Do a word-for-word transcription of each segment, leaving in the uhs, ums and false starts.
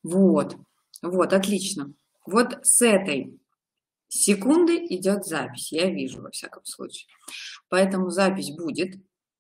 Вот, вот, отлично. Вот с этой секунды идет запись, я вижу, во всяком случае. Поэтому запись будет.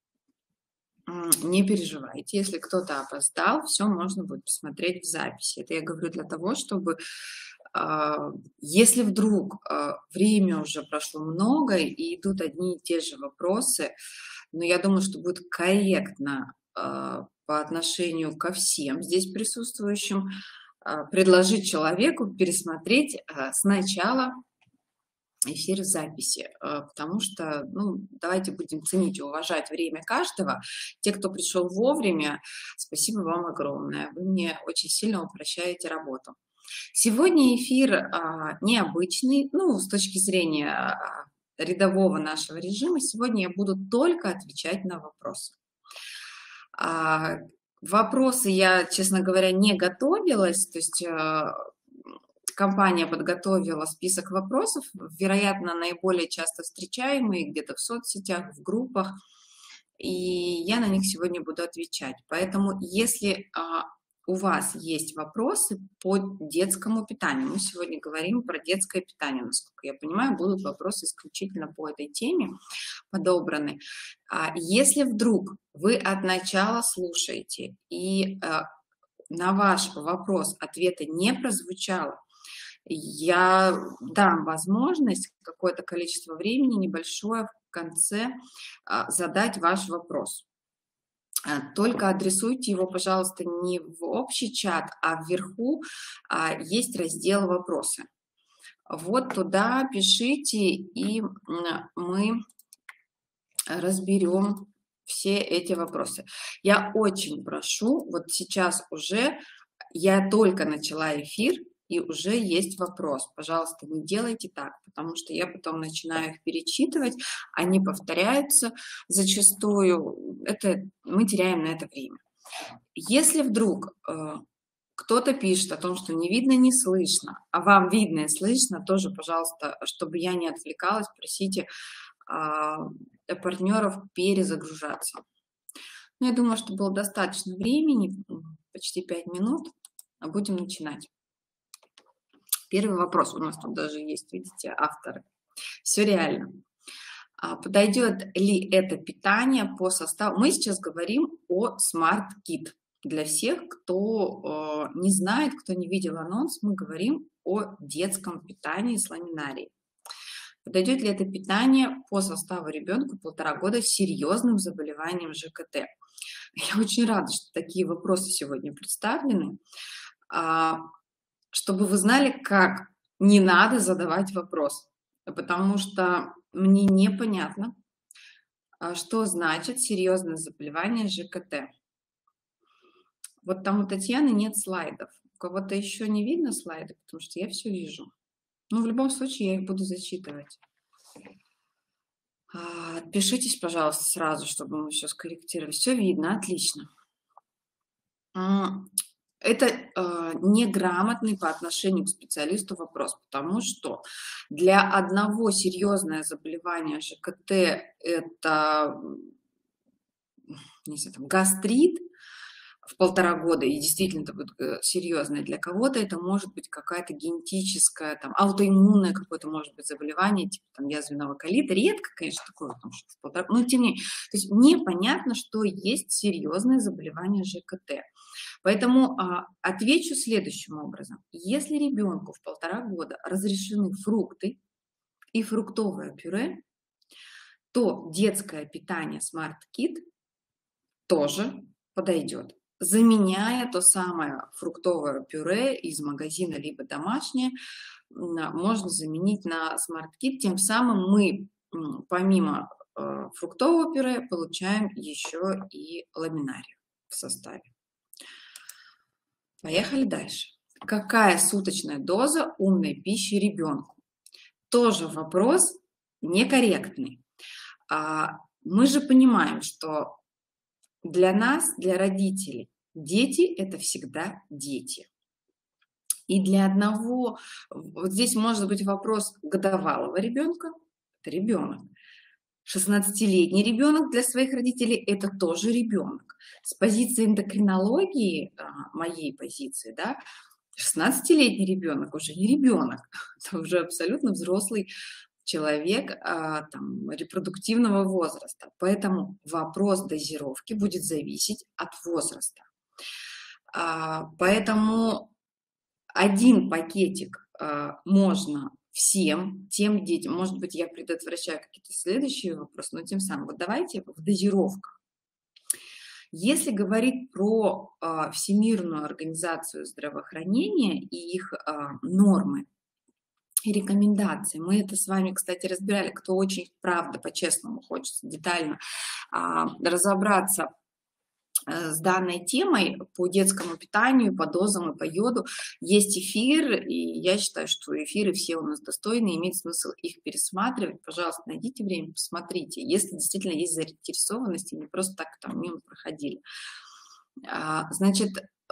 М, Не переживайте, если кто-то опоздал, все можно будет посмотреть в записи. Это я говорю для того, чтобы, а, если вдруг а, время уже прошло много и идут одни и те же вопросы, но я думаю, что будет корректно а, по отношению ко всем здесь присутствующим а, предложить человеку пересмотреть а, сначала эфир в записи, э, потому что, ну, давайте будем ценить и уважать время каждого. Те, кто пришел вовремя, спасибо вам огромное. Вы мне очень сильно упрощаете работу. Сегодня эфир а, необычный, ну, с точки зрения а, рядового нашего режима. Сегодня я буду только отвечать на вопросы. А, вопросы я, честно говоря, не готовилась, то есть э, компания подготовила список вопросов, вероятно, наиболее часто встречаемые где-то в соцсетях, в группах, и я на них сегодня буду отвечать. Поэтому, если а, у вас есть вопросы по детскому питанию, мы сегодня говорим про детское питание, насколько я понимаю, будут вопросы исключительно по этой теме подобраны. А, если вдруг вы от начала слушаете и а, на ваш вопрос ответа не прозвучало, я дам возможность какое-то количество времени небольшое в конце а, задать ваш вопрос. А, Только адресуйте его, пожалуйста, не в общий чат, а вверху а, есть раздел «Вопросы». Вот туда пишите, и м, мы разберем все эти вопросы. Я очень прошу, вот сейчас уже я только начала эфир, и уже есть вопрос. Пожалуйста, не делайте так, потому что я потом начинаю их перечитывать, они повторяются зачастую. Это, мы теряем на это время. Если вдруг э, кто-то пишет о том, что не видно, не слышно, а вам видно и слышно, тоже, пожалуйста, чтобы я не отвлекалась, просите э, партнеров перезагружаться. Ну, я думаю, что было достаточно времени, почти пять минут. Будем начинать. Первый вопрос у нас тут даже есть, видите, авторы. Все реально. А подойдет ли это питание по составу? Мы сейчас говорим о Smart Kit. Для всех, кто э, не знает, кто не видел анонс, мы говорим о детском питании с ламинарией. Подойдет ли это питание по составу ребенку полтора года с серьезным заболеванием ЖКТ? Я очень рада, что такие вопросы сегодня представлены. Чтобы вы знали, как не надо задавать вопрос, потому что мне непонятно, что значит серьезное заболевание ЖКТ. Вот там у Татьяны нет слайдов. У кого-то еще не видно слайды, потому что я все вижу. Но в любом случае я их буду зачитывать. Отпишитесь, пожалуйста, сразу, чтобы мы все скорректировали. Все видно, отлично. Это э, неграмотный по отношению к специалисту вопрос, потому что для одного серьезное заболевание ЖКТ – это, не знаю, там, гастрит в полтора года, и действительно это будет серьезное. Для кого-то это может быть какая-то генетическая, там, аутоиммунное какое-то может быть заболевание, типа там, язвенного колита. Редко, конечно, такое, потому что в полтора, но тем не менее. То есть непонятно, что есть серьезное заболевание ЖКТ. Поэтому а, отвечу следующим образом. Если ребенку в полтора года разрешены фрукты и фруктовое пюре, то детское питание Smart Kit тоже подойдет, заменяя то самое фруктовое пюре из магазина, либо домашнее, можно заменить на Smart Kit. Тем самым мы, помимо э, фруктового пюре, получаем еще и ламинарию в составе. Поехали дальше. Какая суточная доза умной пищи ребенку? Тоже вопрос некорректный. Мы же понимаем, что для нас, для родителей, дети – это всегда дети. И для одного, вот здесь может быть вопрос годовалого ребенка, это ребенок. шестнадцатилетний ребенок для своих родителей – это тоже ребенок. С позиции эндокринологии, моей позиции, да, шестнадцатилетний ребенок уже не ребенок, это уже абсолютно взрослый человек а, там, репродуктивного возраста. Поэтому вопрос дозировки будет зависеть от возраста. А, поэтому один пакетик а, можно всем, тем детям, может быть, я предотвращаю какие-то следующие вопросы, но тем самым, вот давайте в дозировках. Если говорить про а, Всемирную организацию здравоохранения и их а, нормы и рекомендации, мы это с вами, кстати, разбирали, кто очень, правда, по-честному хочется детально а, разобраться с данной темой по детскому питанию, по дозам и по йоду. Есть эфир, и я считаю, что эфиры все у нас достойны, имеет смысл их пересматривать. Пожалуйста, найдите время, посмотрите, если действительно есть заинтересованность, и не просто так там мимо проходили. Значит,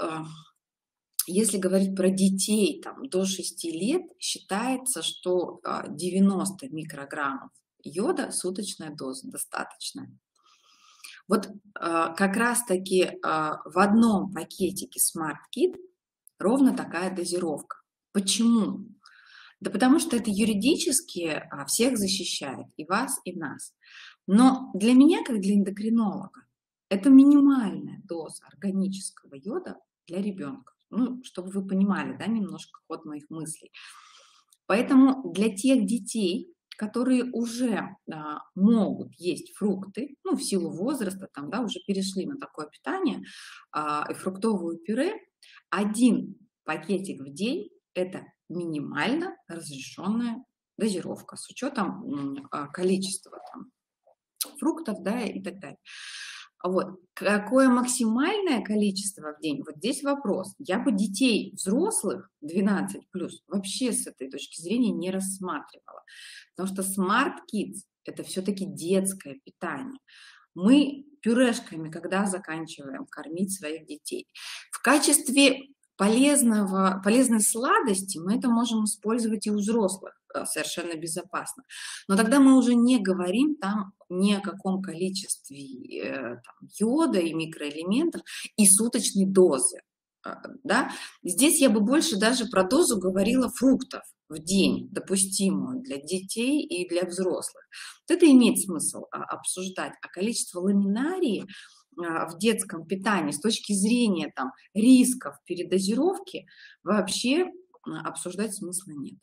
если говорить про детей там, до шести лет, считается, что девяносто микрограммов йода суточная доза достаточная. Вот как раз-таки в одном пакетике Smart Kit ровно такая дозировка. Почему? Да потому что это юридически всех защищает, и вас, и нас. Но для меня, как для эндокринолога, это минимальная доза органического йода для ребенка. Ну, чтобы вы понимали, да, немножко ход моих мыслей. Поэтому для тех детей, которые уже а, могут есть фрукты, ну, в силу возраста, там, да, уже перешли на такое питание, а, и фруктовую пюре, один пакетик в день – это минимально разрешенная дозировка с учетом а, количества там, фруктов, да, и так далее. Вот. Какое максимальное количество в день? Вот здесь вопрос. Я бы детей взрослых двенадцать плюс вообще с этой точки зрения не рассматривала. Потому что Smart Kids – это все-таки детское питание. Мы пюрешками когда заканчиваем кормить своих детей? В качестве полезного, полезной сладости мы это можем использовать и у взрослых совершенно безопасно. Но тогда мы уже не говорим там ни о каком количестве там, йода и микроэлементов и суточной дозы. Да? Здесь я бы больше даже про дозу говорила фруктов в день, допустимую для детей и для взрослых. Вот это имеет смысл обсуждать. А количество ламинарии в детском питании с точки зрения там, рисков передозировки вообще обсуждать смысла нет.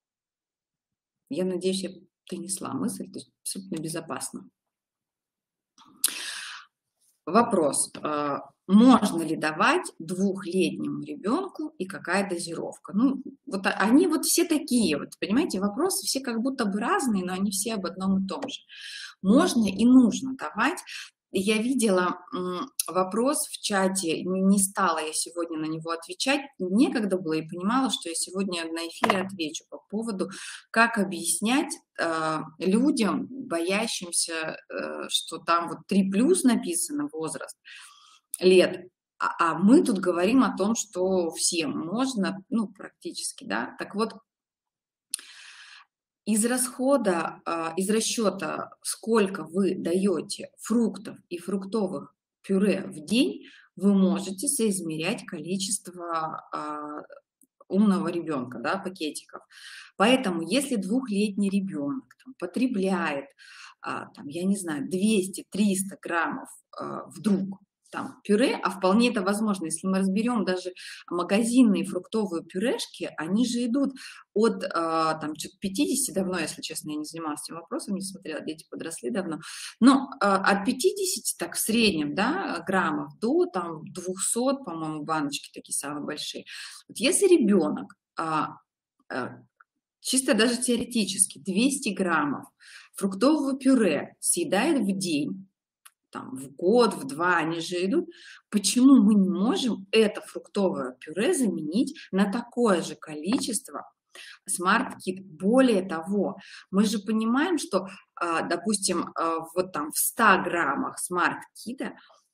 Я надеюсь, я донесла мысль, то есть абсолютно безопасно. Вопрос. Можно ли давать двухлетнему ребенку и какая дозировка? Ну, вот они вот все такие, вот, понимаете, вопросы все как будто бы разные, но они все об одном и том же. Можно и нужно давать. Я видела вопрос в чате, не стала я сегодня на него отвечать, некогда было и понимала, что я сегодня на эфире отвечу по поводу, как объяснять э, людям, боящимся, э, что там вот три плюс написано возраст лет, а, а мы тут говорим о том, что всем можно, ну практически, да, так вот, из расхода, из расчета, сколько вы даете фруктов и фруктовых пюре в день, вы можете соизмерять количество умного ребенка, да, пакетиков. Поэтому, если двухлетний ребенок там, потребляет, там, я не знаю, двести-триста граммов вдруг, там, пюре, а вполне это возможно, если мы разберем даже магазинные фруктовые пюрешки, они же идут от там, пятидесяти, давно, если честно, я не занималась этим вопросом, не смотрела, дети подросли давно, но от пятидесяти, так, в среднем, да, граммов до там, двухсот, по-моему, баночки такие самые большие. Вот если ребенок, чисто даже теоретически, двести граммов фруктового пюре съедает в день, там, в год, в два, они же идут. Почему мы не можем это фруктовое пюре заменить на такое же количество Smart Kit? Более того, мы же понимаем, что, допустим, вот там в ста граммах Smart Kit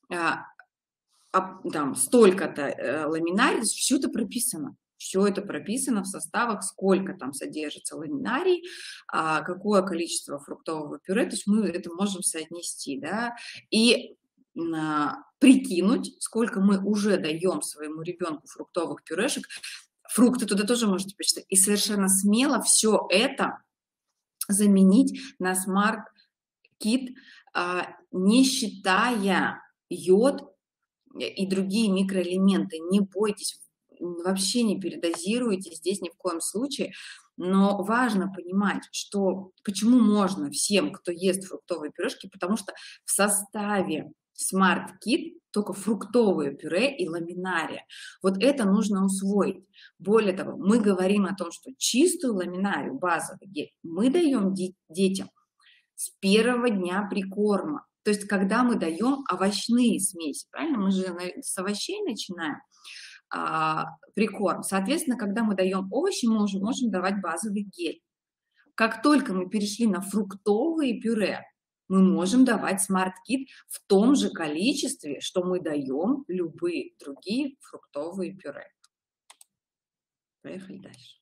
там столько-то ламинарий, все это прописано. Все это прописано в составах, сколько там содержится ламинарий, а, какое количество фруктового пюре, то есть мы это можем соотнести, да, и а, прикинуть, сколько мы уже даем своему ребенку фруктовых пюрешек фрукты туда тоже можете почитать. И совершенно смело все это заменить на Smart Kit, а, не считая йод и другие микроэлементы. Не бойтесь, вообще не передозируйте здесь ни в коем случае. Но важно понимать, что почему можно всем, кто ест фруктовые пюрешки, потому что в составе Smart Kit только фруктовое пюре и ламинария. Вот это нужно усвоить. Более того, мы говорим о том, что чистую ламинарию, базовый гель, мы даем детям с первого дня прикорма. То есть, когда мы даем овощные смеси, правильно? Мы же с овощей начинаем а, прикорм. Соответственно, когда мы даем овощи, мы уже можем давать базовый гель. Как только мы перешли на фруктовые пюре, мы можем давать Smart Kit в том же количестве, что мы даем любые другие фруктовые пюре. Поехали дальше.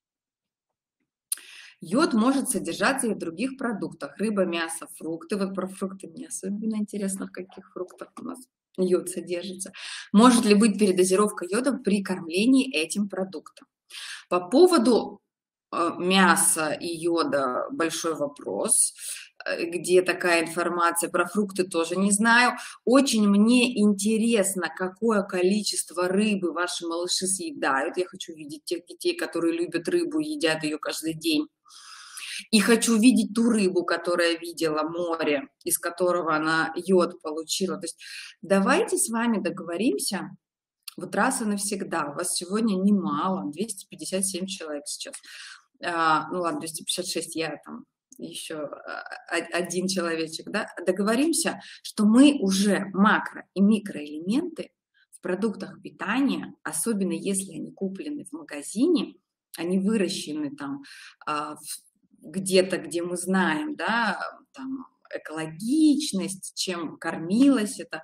Йод может содержаться и в других продуктах. Рыба, мясо, фрукты. Вот про фрукты мне особенно интересно, в каких фруктах у нас йод содержится. Может ли быть передозировка йода при кормлении этим продуктом? По поводу э, мяса и йода большой вопрос. Где такая информация, про фрукты тоже не знаю. Очень мне интересно, какое количество рыбы ваши малыши съедают. Я хочу видеть тех детей, которые любят рыбу, едят ее каждый день. И хочу видеть ту рыбу, которая видела море, из которого она йод получила. То есть давайте с вами договоримся вот раз и навсегда. У вас сегодня немало, двести пятьдесят семь человек сейчас. А, ну ладно, двести пятьдесят шесть, я там еще один человечек, да? Договоримся, что мы уже макро- и микроэлементы в продуктах питания, особенно если они куплены в магазине, они выращены там а, где-то, где мы знаем, да, там экологичность, чем кормилось это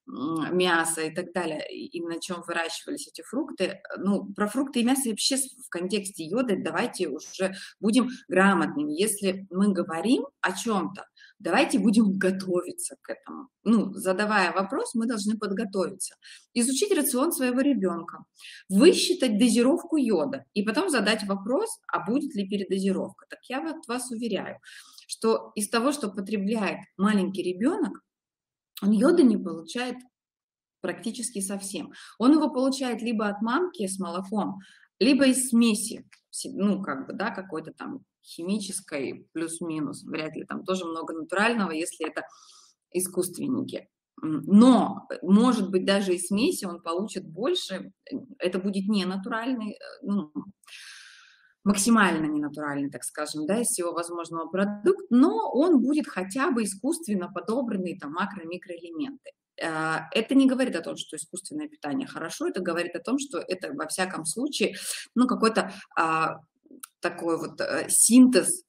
мясо и так далее, и на чем выращивались эти фрукты. Ну, про фрукты и мясо вообще в контексте йода давайте уже будем грамотными. Если мы говорим о чем-то, давайте будем готовиться к этому. Ну, задавая вопрос, мы должны подготовиться. Изучить рацион своего ребенка, высчитать дозировку йода и потом задать вопрос, а будет ли передозировка. Так я вот вас уверяю, что из того, что потребляет маленький ребенок, он йода не получает практически совсем. Он его получает либо от мамки с молоком, либо из смеси, ну, как бы, да, какой-то там химической плюс-минус, вряд ли там тоже много натурального, если это искусственники. Но, может быть, даже из смеси он получит больше, это будет не натуральный, ну, максимально ненатуральный, так скажем, да, из всего возможного продукта, но он будет хотя бы искусственно подобранный, там, макро-микроэлементы. Это не говорит о том, что искусственное питание хорошо, это говорит о том, что это, во всяком случае, ну, какой-то а, такой вот а, синтез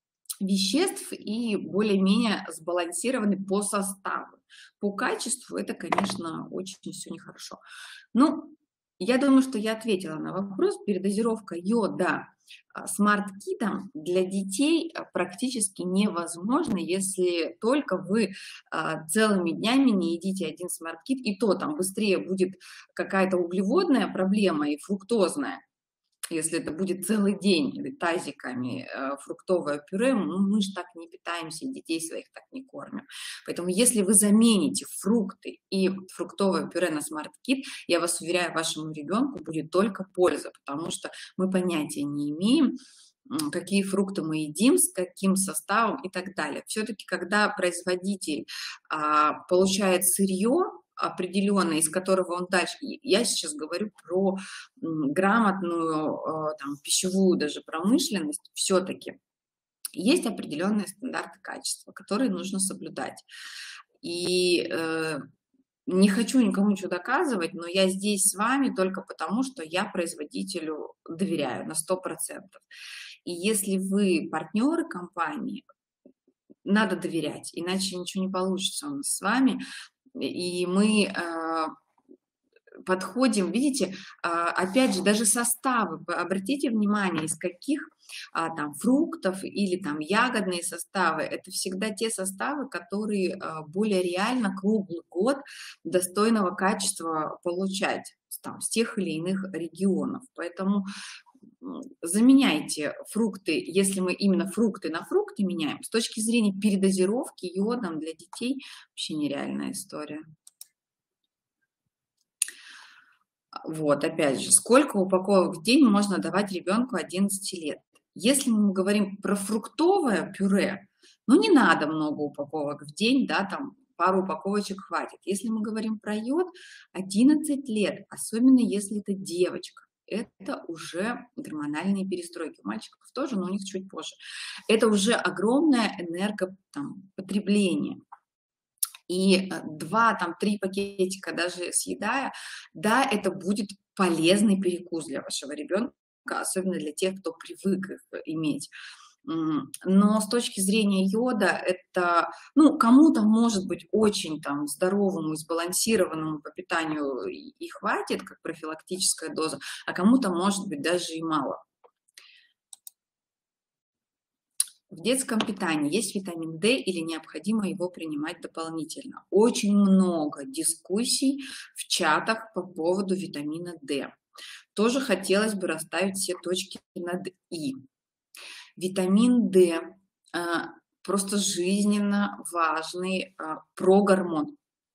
веществ и более-менее сбалансированный по составу. По качеству это, конечно, очень все нехорошо. Ну, я думаю, что я ответила на вопрос. Передозировка йода Smart Kit для детей практически невозможно, если только вы целыми днями не едите один Smart Kit, и то там быстрее будет какая-то углеводная проблема и фруктозная. Если это будет целый день тазиками э, фруктовое пюре, ну, мы же так не питаемся, детей своих так не кормим. Поэтому если вы замените фрукты и фруктовое пюре на Smart Kit, я вас уверяю, вашему ребенку будет только польза, потому что мы понятия не имеем, какие фрукты мы едим, с каким составом и так далее. Все-таки, когда производитель а, получает сырье определенное, из которого он дальше, я сейчас говорю про грамотную там, пищевую даже промышленность, все-таки есть определенные стандарты качества, которые нужно соблюдать. И э, не хочу никому ничего доказывать, но я здесь с вами только потому, что я производителю доверяю на сто процентов. И если вы партнеры компании, надо доверять, иначе ничего не получится у нас с вами. И мы э, подходим, видите, э, опять же, даже составы, обратите внимание, из каких э, там фруктов или там ягодные составы, это всегда те составы, которые э, более реально круглый год достойного качества получать. там, с тех или иных регионов. Поэтому заменяйте фрукты, если мы именно фрукты на фрукты меняем, с точки зрения передозировки йодом для детей вообще нереальная история. Вот, опять же, сколько упаковок в день можно давать ребенку одиннадцати лет? Если мы говорим про фруктовое пюре, ну не надо много упаковок в день, да, там пару упаковочек хватит. Если мы говорим про йод, одиннадцать лет, особенно если это девочка, это уже гормональные перестройки. У мальчиков тоже, но у них чуть позже. Это уже огромное энергопотребление. И два, там, три пакетика даже съедая, да, это будет полезный перекус для вашего ребенка, особенно для тех, кто привык их иметь. Но с точки зрения йода, это, ну, кому-то может быть очень там здоровому и сбалансированному по питанию и хватит, как профилактическая доза, а кому-то может быть даже и мало. В детском питании есть витамин D или необходимо его принимать дополнительно? Очень много дискуссий в чатах по поводу витамина D. Тоже хотелось бы расставить все точки над «и». Витамин D а, просто жизненно важный а, прогормон.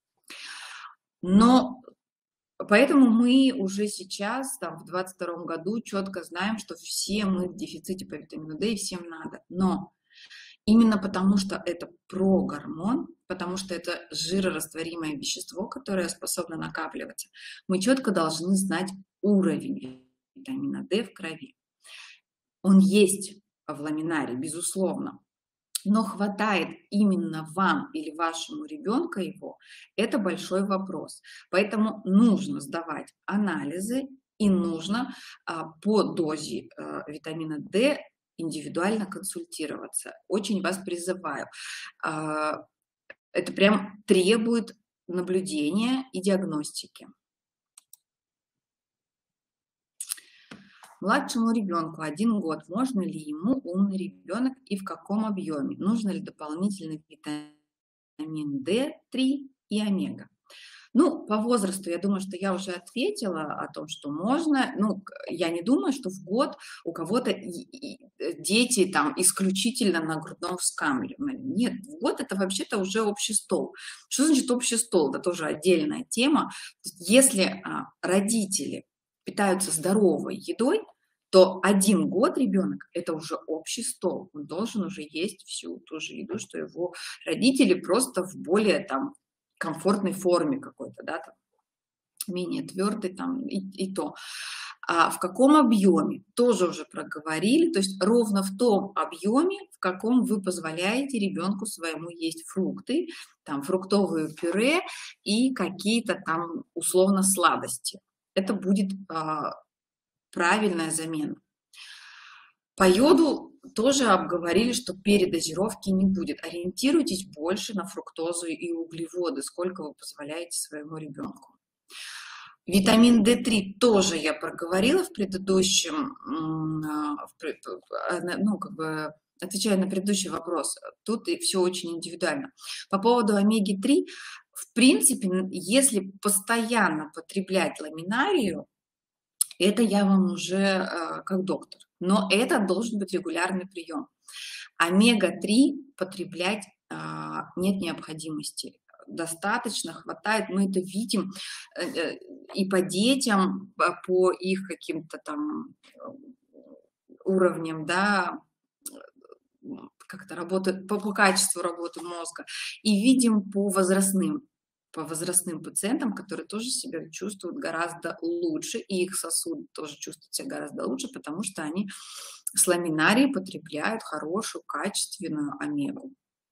Но поэтому мы уже сейчас, там, в двадцать втором году, четко знаем, что все мы в дефиците по витамину D и всем надо. Но именно потому, что это прогормон, потому что это жирорастворимое вещество, которое способно накапливаться, мы четко должны знать уровень витамина D в крови. Он есть в ламинаре, безусловно. Но хватает именно вам или вашему ребенку его, это большой вопрос. Поэтому нужно сдавать анализы и нужно а, по дозе а, витамина D индивидуально консультироваться. Очень вас призываю. А, это прям требует наблюдения и диагностики. Младшему ребенку один год, можно ли ему умный ребенок и в каком объеме? Нужно ли дополнительный витамин дэ три и омега? Ну, по возрасту, я думаю, что я уже ответила о том, что можно. Ну, я не думаю, что в год у кого-то дети там исключительно на грудном вскармливании. Нет, в год это вообще-то уже общий стол. Что значит общий стол? Это тоже отдельная тема. Если а, родители питаются здоровой едой, то один год ребенок – это уже общий стол. Он должен уже есть всю ту же еду, что его родители, просто в более там комфортной форме какой-то, да, там, менее твердый там и, и то. А в каком объеме? Тоже уже проговорили, то есть ровно в том объеме, в каком вы позволяете ребенку своему есть фрукты, там фруктовые пюре и какие-то там условно сладости. Это будет а, правильная замена. По йоду тоже обговорили, что передозировки не будет. Ориентируйтесь больше на фруктозу и углеводы, сколько вы позволяете своему ребенку. Витамин дэ три тоже я проговорила в предыдущем, ну, как бы, отвечая на предыдущий вопрос. Тут и все очень индивидуально. По поводу омеги три, в принципе, если постоянно потреблять ламинарию, это я вам уже э, как доктор. Но это должен быть регулярный прием. омега три потреблять э, нет необходимости. Достаточно, хватает. Мы это видим э, и по детям, по их каким-то там уровням, да, как-то работает, по, по качеству работы мозга. И видим по возрастным. по возрастным пациентам, которые тоже себя чувствуют гораздо лучше, и их сосуды тоже чувствуют себя гораздо лучше, потому что они с ламинарией потребляют хорошую, качественную омегу.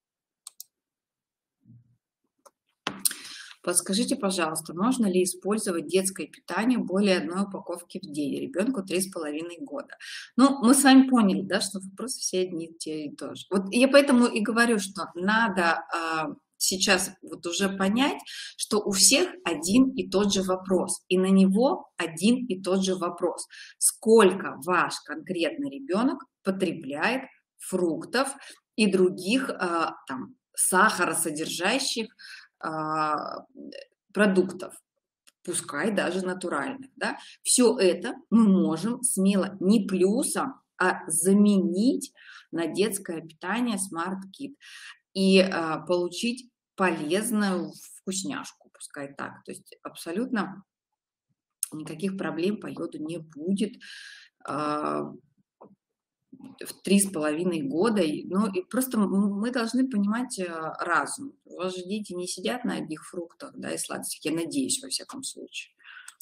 Подскажите, пожалуйста, можно ли использовать детское питание более одной упаковки в день ребенку три с половиной года? Ну, мы с вами поняли, да, что вопросы все одни и те и то же. Вот я поэтому и говорю, что надо сейчас вот уже понять, что у всех один и тот же вопрос, и на него один и тот же вопрос. Сколько ваш конкретный ребенок потребляет фруктов и других а, там, сахаросодержащих а, продуктов? пускай даже натуральных, да, все это мы можем смело не плюсом, а заменить на детское питание Smart Kit и а, получить полезную вкусняшку, пускай так. То есть абсолютно никаких проблем по йоду не будет а, в три с половиной года. Ну, и просто мы должны понимать а, разум. У вас же дети не сидят на одних фруктах, да, и сладостях, я надеюсь, во всяком случае.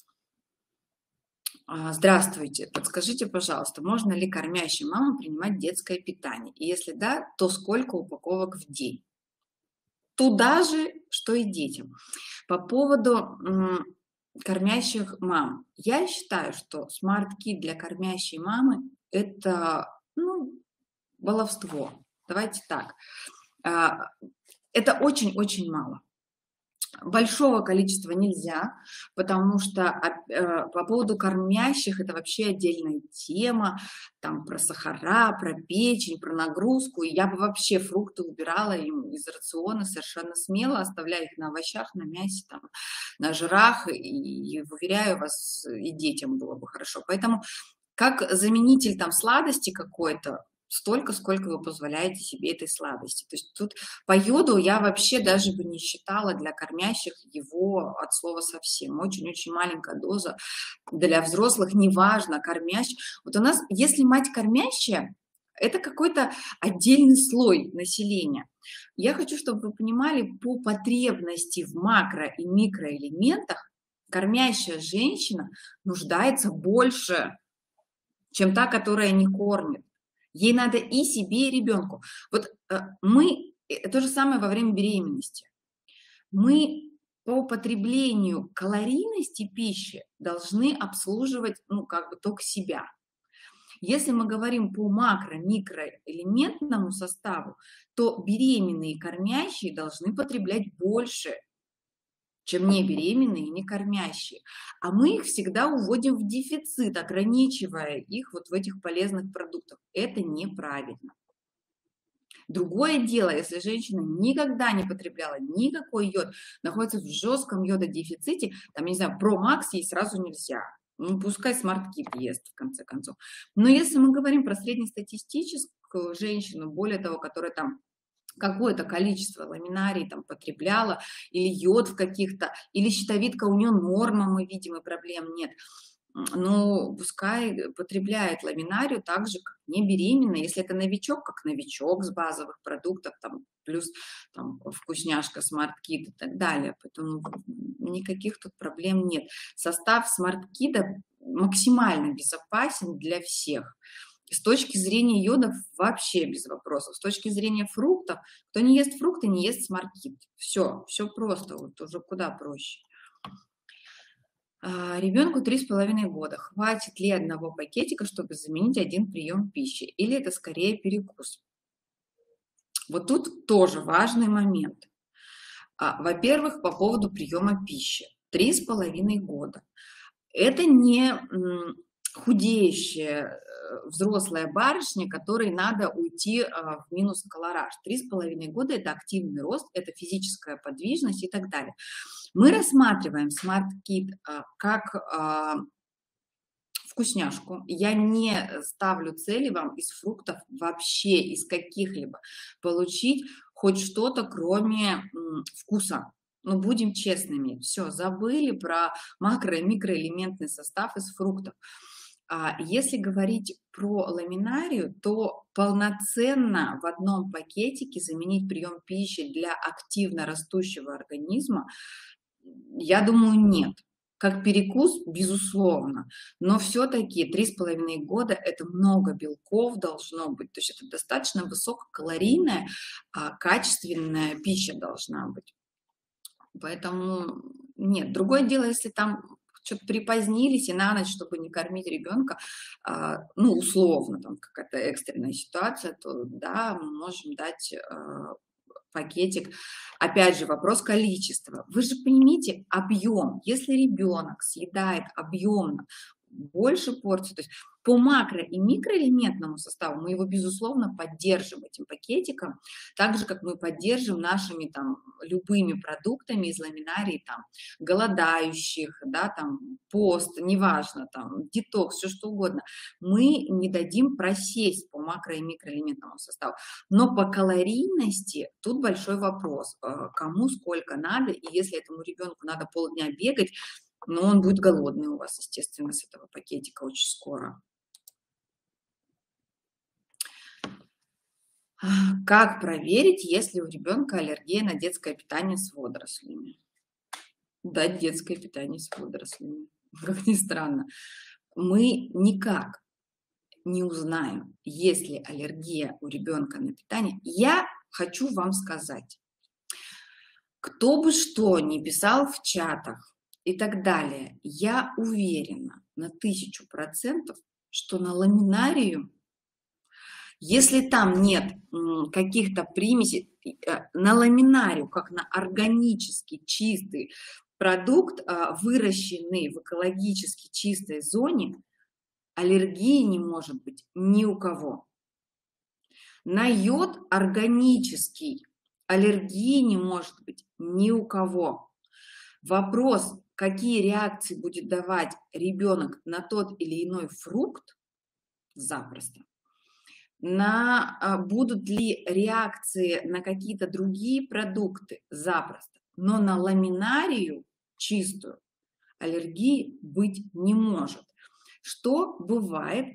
А, Здравствуйте, подскажите, пожалуйста, можно ли кормящей мамам принимать детское питание? И если да, то сколько упаковок в день? Туда же, что и детям. По поводу м, кормящих мам. Я считаю, что Smart Kit для кормящей мамы – это, ну, баловство. Давайте так. А, Это очень-очень мало. Большого количества нельзя, потому что э, по поводу кормящих это вообще отдельная тема, там про сахара, про печень, про нагрузку. И я бы вообще фрукты убирала им из рациона совершенно смело, оставляя их на овощах, на мясе, там, на жирах. И, и уверяю вас, и детям было бы хорошо. Поэтому как заменитель там сладости какой-то, столько, сколько вы позволяете себе этой сладости. То есть тут по йоду я вообще даже бы не считала для кормящих его от слова совсем. Очень-очень маленькая доза. Для взрослых неважно, кормящих. Вот у нас, если мать кормящая, это какой-то отдельный слой населения. Я хочу, чтобы вы понимали, по потребности в макро- и микроэлементах кормящая женщина нуждается больше, чем та, которая не кормит. Ей надо и себе, и ребенку. Вот э, мы, э, то же самое во время беременности. Мы по потреблению калорийности пищи должны обслуживать, ну, как бы только себя. Если мы говорим по макро-микроэлементному составу, то беременные кормящие должны потреблять больше, чем не беременные и не кормящие. А мы их всегда уводим в дефицит, ограничивая их вот в этих полезных продуктах. Это неправильно. Другое дело, если женщина никогда не потребляла никакой йод, находится в жестком йододефиците, там, не знаю, Pro Max ей сразу нельзя. Ну, пускай Smart Kit ест, в конце концов. Но если мы говорим про среднестатистическую женщину, более того, которая там какое-то количество ламинарий там потребляла, или йод в каких-то, или щитовидка у нее норма, мы видим, и проблем нет. Ну, пускай потребляет ламинарию так же, как не беременная. Если это новичок, как новичок с базовых продуктов, там, плюс там, вкусняшка, Smart Kit и так далее. Поэтому никаких тут проблем нет. Состав Smart Kit максимально безопасен для всех. С точки зрения йодов вообще без вопросов. С точки зрения фруктов, кто не ест фрукты, не ест Smart Kit. Все, все просто, вот уже куда проще. А, ребенку три с половиной года. Хватит ли одного пакетика, чтобы заменить один прием пищи? Или это скорее перекус? Вот тут тоже важный момент. А, во-первых, по поводу приема пищи. Три с половиной года. Это не худеющая взрослая барышня, которой надо уйти в минус колораж. Три с половиной года – это активный рост, это физическая подвижность и так далее. Мы рассматриваем Smart Kit как вкусняшку. Я не ставлю цели вам из фруктов вообще, из каких-либо, получить хоть что-то, кроме вкуса. Ну, будем честными, все, забыли про макро- и микроэлементный состав из фруктов. А если говорить про ламинарию, то полноценно в одном пакетике заменить прием пищи для активно растущего организма, я думаю, нет. Как перекус, безусловно, но все-таки три с половиной года это много белков должно быть, то есть это достаточно высококалорийная, качественная пища должна быть. Поэтому нет. Другое дело, если там что-то припозднились и на ночь, чтобы не кормить ребенка, ну, условно, там какая-то экстренная ситуация, то да, мы можем дать пакетик. Опять же, вопрос количества. Вы же поймите объем. Если ребенок съедает объемно больше порций. То есть по макро- и микроэлементному составу мы его, безусловно, поддержим этим пакетиком, так же, как мы поддержим нашими там любыми продуктами из ламинарии, там, голодающих, да, там, пост, неважно, там, детокс, все что угодно. Мы не дадим просесть по макро- и микроэлементному составу. Но по калорийности тут большой вопрос, э, кому сколько надо, и если этому ребенку надо полдня бегать, но он будет голодный у вас, естественно, с этого пакетика очень скоро. Как проверить, если у ребенка аллергия на детское питание с водорослями? Дать детское питание с водорослями. Как ни странно. Мы никак не узнаем, есть ли аллергия у ребенка на питание. Я хочу вам сказать, кто бы что ни писал в чатах и так далее, я уверена на тысячу процентов, что на ламинарию, если там нет каких-то примесей, на ламинарию, как на органически чистый продукт, выращенный в экологически чистой зоне, аллергии не может быть ни у кого. На йод органический аллергии не может быть ни у кого. Вопрос, какие реакции будет давать ребенок на тот или иной фрукт, запросто. На, будут ли реакции на какие-то другие продукты, запросто. Но на ламинарию чистую аллергии быть не может. Что бывает,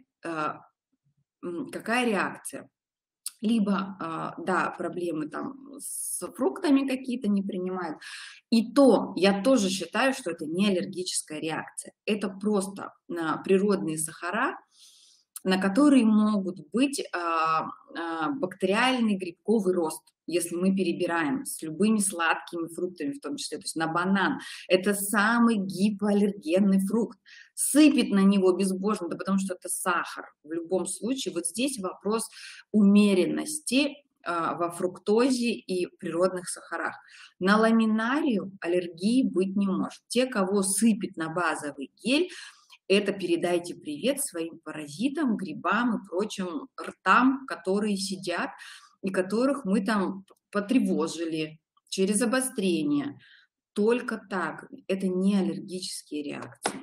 какая реакция? Либо, да, проблемы там с фруктами какие-то не принимают. И то я тоже считаю, что это не аллергическая реакция. Это просто природные сахара, на которые могут быть бактериальный грибковый рост, если мы перебираем с любыми сладкими фруктами в том числе, то есть на банан. Это самый гипоаллергенный фрукт. Сыпет на него безбожно, да потому что это сахар. В любом случае, вот здесь вопрос умеренности во фруктозе и природных сахарах. На ламинарию аллергии быть не может. Те, кого сыпет на базовый гель, это передайте привет своим паразитам, грибам и прочим ртам, которые сидят и которых мы там потревожили через обострение. Только так. Это не аллергические реакции.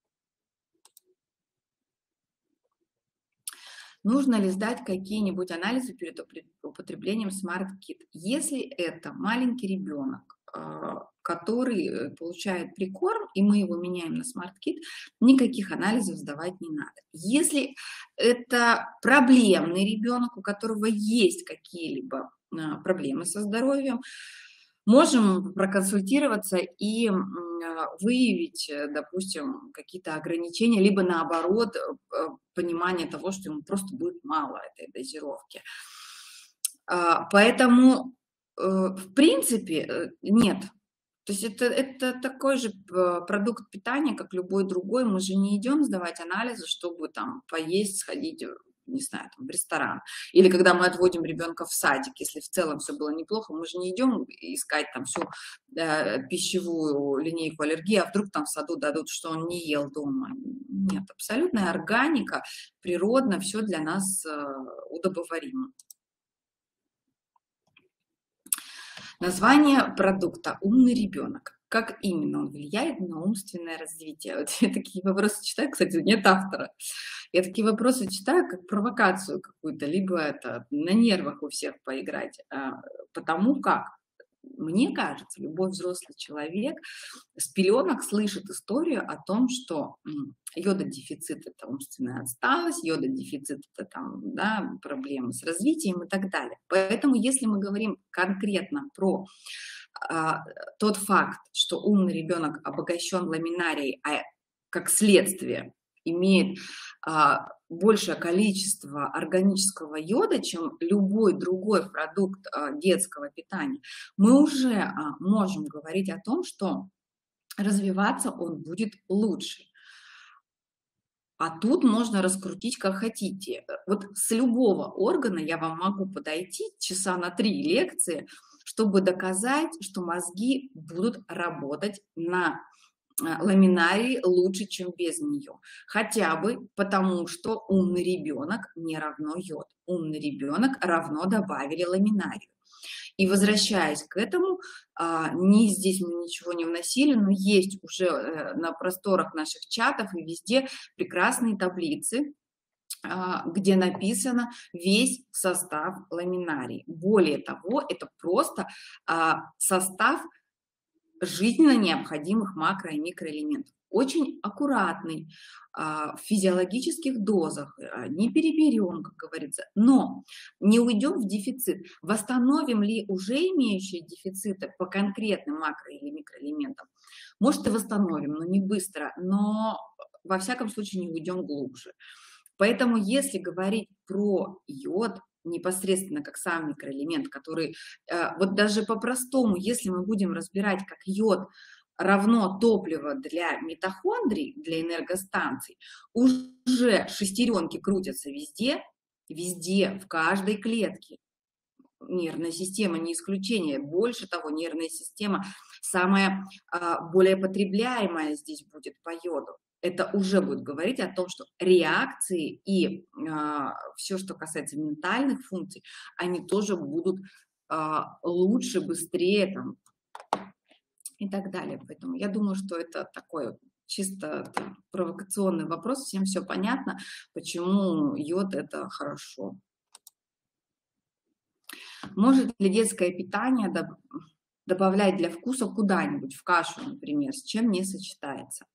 Нужно ли сдать какие-нибудь анализы перед употреблением SmartKit? Если это маленький ребенок, который получает прикорм, и мы его меняем на SmartKit, никаких анализов сдавать не надо. Если это проблемный ребенок, у которого есть какие-либо проблемы со здоровьем, можем проконсультироваться и выявить, допустим, какие-то ограничения, либо наоборот, понимание того, что ему просто будет мало этой дозировки. Поэтому, в принципе, нет. То есть это, это такой же продукт питания, как любой другой. Мы же не идем сдавать анализы, чтобы там поесть, сходить, не знаю, там, в ресторан. Или когда мы отводим ребенка в садик, если в целом все было неплохо, мы же не идем искать там всю э, пищевую линейку аллергии, а вдруг там в саду дадут, что он не ел дома. Нет, абсолютная органика, природно, все для нас э, удобоваримо. Название продукта «Умный ребенок». Как именно он влияет на умственное развитие? Вот я такие вопросы читаю, кстати, нет автора. Я такие вопросы читаю как провокацию какую-то, либо это на нервах у всех поиграть. Потому как, мне кажется, любой взрослый человек с пеленок слышит историю о том, что йододефицит – это умственная отсталость, йододефицит – это там, да, проблемы с развитием и так далее. Поэтому если мы говорим конкретно про а, тот факт, что умный ребенок обогащен ламинарией, а как следствие имеет а, большее количество органического йода, чем любой другой продукт а, детского питания, мы уже а, можем говорить о том, что развиваться он будет лучше. А тут можно раскрутить как хотите. Вот с любого органа я вам могу подойти часа на три лекции, чтобы доказать, что мозги будут работать на ламинарии лучше, чем без нее. Хотя бы потому, что умный ребенок не равно йод. Умный ребенок равно добавили ламинарию. И возвращаясь к этому, не здесь мы ничего не вносили, но есть уже на просторах наших чатов и везде прекрасные таблицы, где написано весь состав ламинарии. Более того, это просто состав жизненно необходимых макро- и микроэлементов. Очень аккуратный, в физиологических дозах, не переберем, как говорится, но не уйдем в дефицит. Восстановим ли уже имеющие дефициты по конкретным макро- или микроэлементам? Может, и восстановим, но не быстро, но во всяком случае не уйдем глубже. Поэтому, если говорить про йод, непосредственно как сам микроэлемент, который, вот даже по-простому, если мы будем разбирать, как йод равно топливо для митохондрий, для энергостанций, уже шестеренки крутятся везде, везде, в каждой клетке. Нервная система не исключение. Больше того, нервная система самая более потребляемая здесь будет по йоду. Это уже будет говорить о том, что реакции и э, все, что касается ментальных функций, они тоже будут э, лучше, быстрее там, и так далее. Поэтому я думаю, что это такой чисто там, провокационный вопрос. Всем все понятно, почему йод это хорошо. Может ли детское питание добавлять для вкуса куда-нибудь, в кашу, например, с чем не сочетается?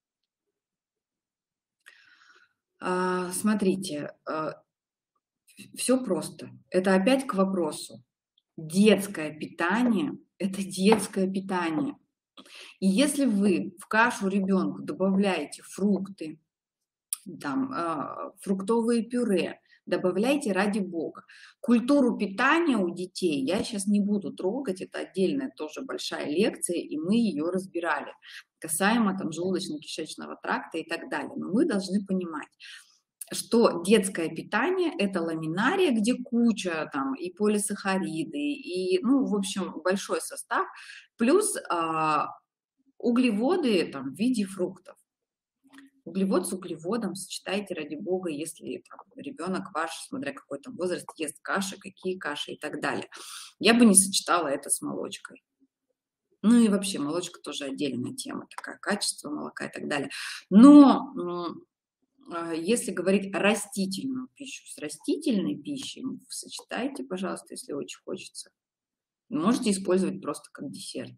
Смотрите, все просто. Это опять к вопросу. Детское питание – это детское питание. И если вы в кашу ребенку добавляете фрукты, там, фруктовые пюре, добавляйте ради бога. Культуру питания у детей я сейчас не буду трогать, это отдельная тоже большая лекция, и мы ее разбирали, касаемо там желудочно-кишечного тракта и так далее. Но мы должны понимать, что детское питание – это ламинария, где куча там и полисахариды, и, ну, в общем, большой состав, плюс а, углеводы там в виде фруктов. Углевод с углеводом сочетайте, ради бога, если там, ребенок ваш, смотря какой там возраст, ест каши, какие каши и так далее. Я бы не сочетала это с молочкой. Ну и вообще молочка тоже отдельная тема, такая, качество молока и так далее. Но если говорить растительную пищу с растительной пищей, сочетайте, пожалуйста, если очень хочется. Можете использовать просто как десерт.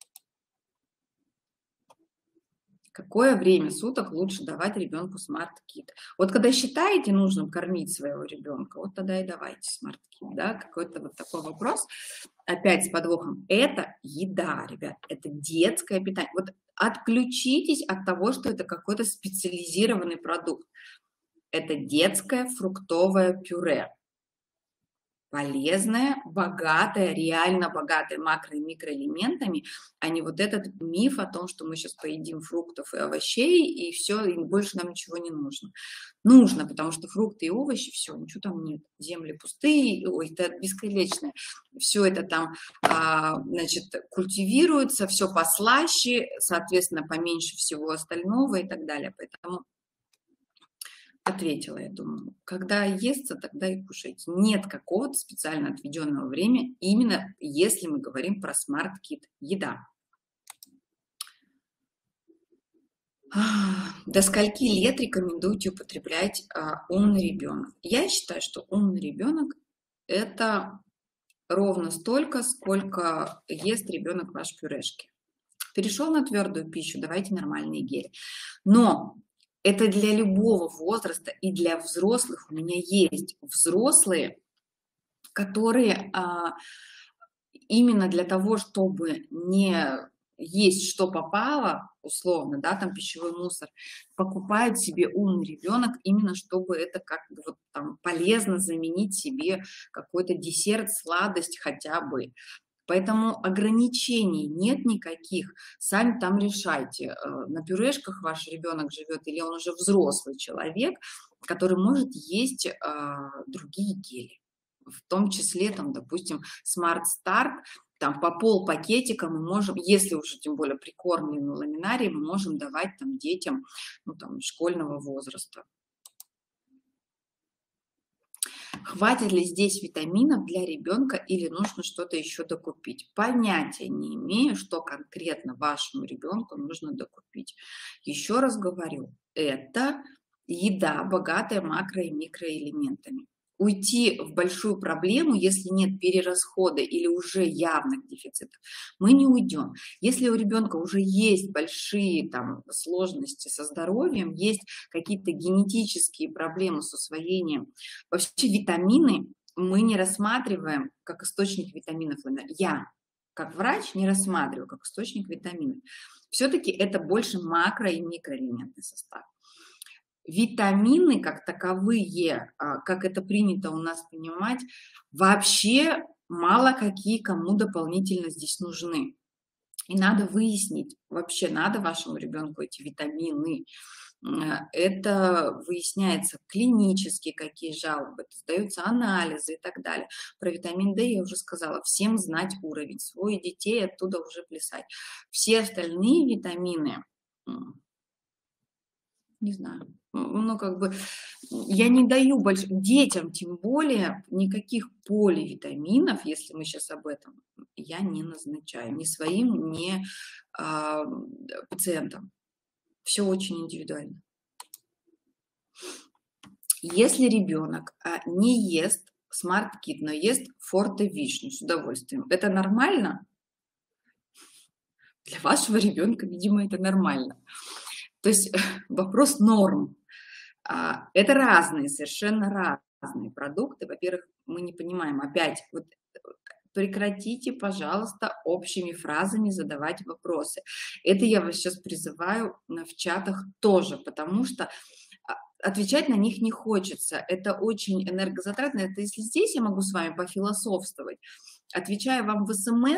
Какое время суток лучше давать ребенку смарт-кит? Вот когда считаете нужным кормить своего ребенка, вот тогда и давайте смарт-кит, да, какой-то вот такой вопрос, опять с подвохом. Это еда, ребят, это детское питание. Вот отключитесь от того, что это какой-то специализированный продукт. Это детское фруктовое пюре. Полезное, богатое, реально богатое макро- и микроэлементами, а не вот этот миф о том, что мы сейчас поедим фруктов и овощей, и все, и больше нам ничего не нужно. Нужно, потому что фрукты и овощи, все, ничего там нет. Земли пустые, ой, это бесконечное. Все это там, а, значит, культивируется, все послаще, соответственно, поменьше всего остального и так далее. Поэтому ответила, я думаю. Когда естся, тогда и кушайте. Нет какого-то специально отведенного времени, именно если мы говорим про смарт-кит. Еда. До скольки лет рекомендуете употреблять а, умный ребенок? Я считаю, что умный ребенок – это ровно столько, сколько ест ребенок ваш пюрешки. Перешел на твердую пищу, давайте нормальные гели. Но это для любого возраста и для взрослых. У меня есть взрослые, которые а, именно для того, чтобы не есть что попало, условно, да, там пищевой мусор, покупают себе умный ребенок, именно чтобы это как-то вот там полезно заменить себе какой-то десерт, сладость хотя бы. Поэтому ограничений нет никаких, сами там решайте, на пюрешках ваш ребенок живет или он уже взрослый человек, который может есть а, другие гели. В том числе, там, допустим, Smart Start, там по пол пакетика мы можем, если уже тем более прикормленный ламинарий, мы можем давать там детям, ну, там, школьного возраста. Хватит ли здесь витаминов для ребенка или нужно что-то еще докупить? Понятия не имею, что конкретно вашему ребенку нужно докупить. Еще раз говорю, это еда, богатая макро- и микроэлементами. Уйти в большую проблему, если нет перерасхода или уже явных дефицитов, мы не уйдем. Если у ребенка уже есть большие там сложности со здоровьем, есть какие-то генетические проблемы с усвоением, вообще витамины мы не рассматриваем как источник витаминов. Я, как врач, не рассматриваю как источник витаминов. Все-таки это больше макро- и микроэлементный состав. Витамины как таковые, как это принято у нас понимать, вообще мало какие кому дополнительно здесь нужны. И надо выяснить, вообще надо вашему ребенку эти витамины. Это выясняется клинически, какие жалобы, сдаются анализы и так далее. Про витамин D я уже сказала, всем знать уровень свой, детей оттуда уже плясать. Все остальные витамины, не знаю, ну как бы я не даю большим детям, тем более никаких поливитаминов, если мы сейчас об этом, я не назначаю ни своим, ни а, пациентам. Все очень индивидуально. Если ребенок не ест смарт-кит, но ест форте-вишню с удовольствием, это нормально? Для вашего ребенка, видимо, это нормально. То есть вопрос норм. Это разные, совершенно разные продукты. Во-первых, мы не понимаем, опять, вот прекратите, пожалуйста, общими фразами задавать вопросы. Это я вас сейчас призываю в чатах тоже, потому что отвечать на них не хочется. Это очень энергозатратно. Это если здесь я могу с вами пофилософствовать, отвечая вам в СМС,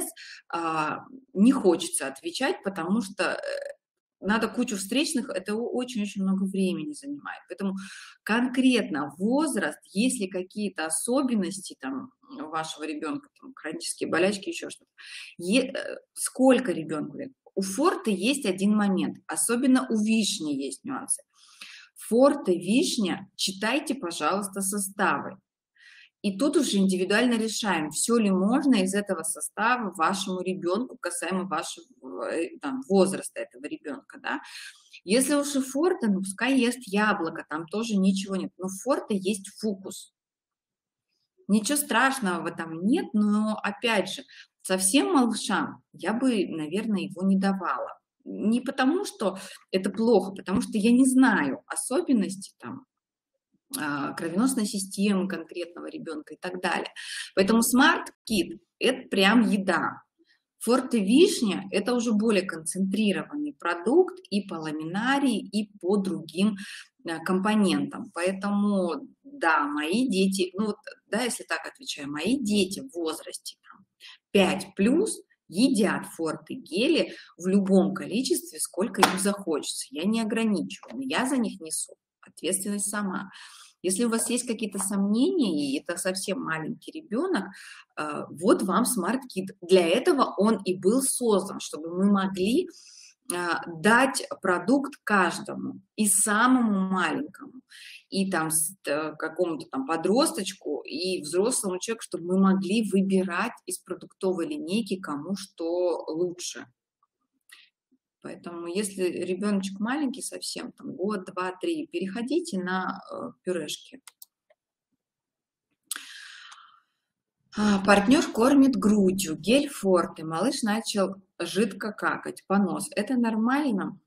не хочется отвечать, потому что надо кучу встречных, это очень-очень много времени занимает. Поэтому конкретно возраст, если какие-то особенности там, у вашего ребенка, там, хронические болячки, еще что-то, сколько ребенку лет? У форте есть один момент, особенно у вишни есть нюансы. Форте, вишня, читайте, пожалуйста, составы. И тут уже индивидуально решаем, все ли можно из этого состава вашему ребенку, касаемо вашего там, возраста этого ребенка. Да? Если уж и форте, ну пускай ест яблоко, там тоже ничего нет. Но в форте есть фукус. Ничего страшного в этом нет, но опять же, совсем малышам я бы, наверное, его не давала. Не потому, что это плохо, потому что я не знаю особенностей там, кровеносной системы конкретного ребенка и так далее. Поэтому смарт-кит – это прям еда. Форте-вишня – это уже более концентрированный продукт и по ламинарии, и по другим компонентам. Поэтому, да, мои дети, ну, да, если так отвечаю, мои дети в возрасте там, пять плюс едят форте-гели в любом количестве, сколько им захочется. Я не ограничиваю, я за них несу ответственность сама. Если у вас есть какие-то сомнения, и это совсем маленький ребенок, вот вам смарт-кит. Для этого он и был создан, чтобы мы могли дать продукт каждому, и самому маленькому, и там какому-то там подросточку, и взрослому человеку, чтобы мы могли выбирать из продуктовой линейки, кому что лучше. Поэтому если ребеночек маленький совсем, там год, два, три, переходите на э, пюрешки. А, партнер кормит грудью, гель форте, малыш начал жидко какать, понос. Это нормально?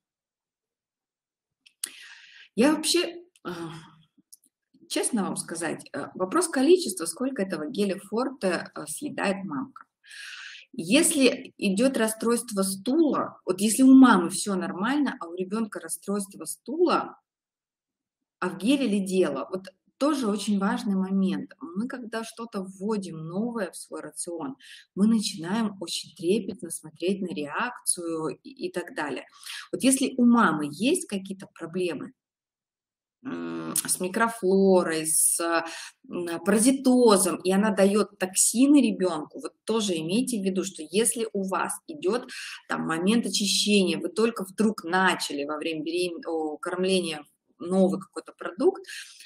Я вообще, честно вам сказать, вопрос количества, сколько этого геля форте съедает мамка. Если идет расстройство стула, вот если у мамы все нормально, а у ребенка расстройство стула, а в геле ли дело? Вот тоже очень важный момент. Мы, когда что-то вводим новое в свой рацион, мы начинаем очень трепетно смотреть на реакцию и, и так далее. Вот если у мамы есть какие-то проблемы, с микрофлорой, с паразитозом, и она дает токсины ребенку, вот тоже имейте в виду, что если у вас идет там момент очищения, вы только вдруг начали во время беремен... О, кормления новый какой-то продукт,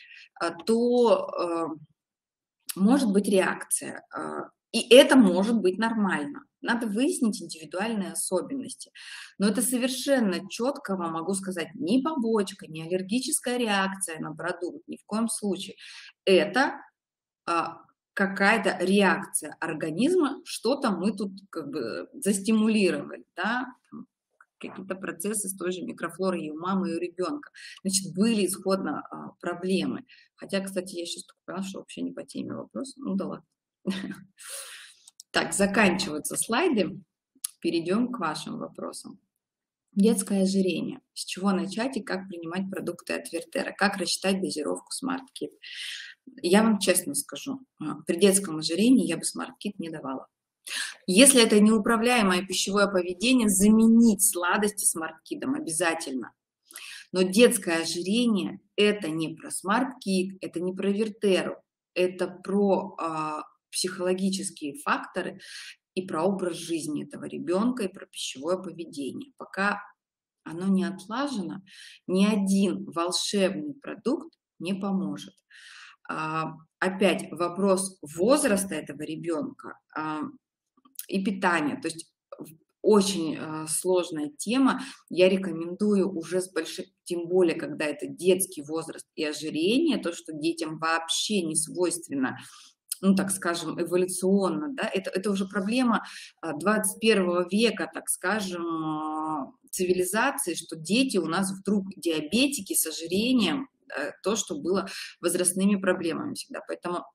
то может быть реакция, и это может быть нормально. Надо выяснить индивидуальные особенности. Но это совершенно четко вам могу сказать, ни побочка, ни аллергическая реакция на продукт, ни в коем случае. Это а, какая-то реакция организма, что-то мы тут как бы застимулировали, да, какие-то процессы с той же микрофлорой и у мамы, и у ребенка. Значит, были исходно а, проблемы. Хотя, кстати, я сейчас только поняла, что вообще не по теме вопрос. Ну да ладно. Так, заканчиваются слайды. Перейдем к вашим вопросам. Детское ожирение. С чего начать и как принимать продукты от Вертера? Как рассчитать дозировку Smart Kit? Я вам честно скажу, при детском ожирении я бы Smart Kit не давала. Если это неуправляемое пищевое поведение, заменить сладости Smart Kit обязательно. Но детское ожирение – это не про Smart Kit, это не про Вертеру, это про а, психологические факторы и про образ жизни этого ребенка, и про пищевое поведение. Пока оно не отлажено, ни один волшебный продукт не поможет. А, опять вопрос возраста этого ребенка а, и питания. То есть очень а, сложная тема. Я рекомендую уже с большим, тем более, когда это детский возраст и ожирение, то, что детям вообще не свойственно, ну, так скажем, эволюционно, да, это, это уже проблема двадцать первого века, так скажем, цивилизации, что дети у нас вдруг диабетики с ожирением, то, что было возрастными проблемами всегда. Поэтому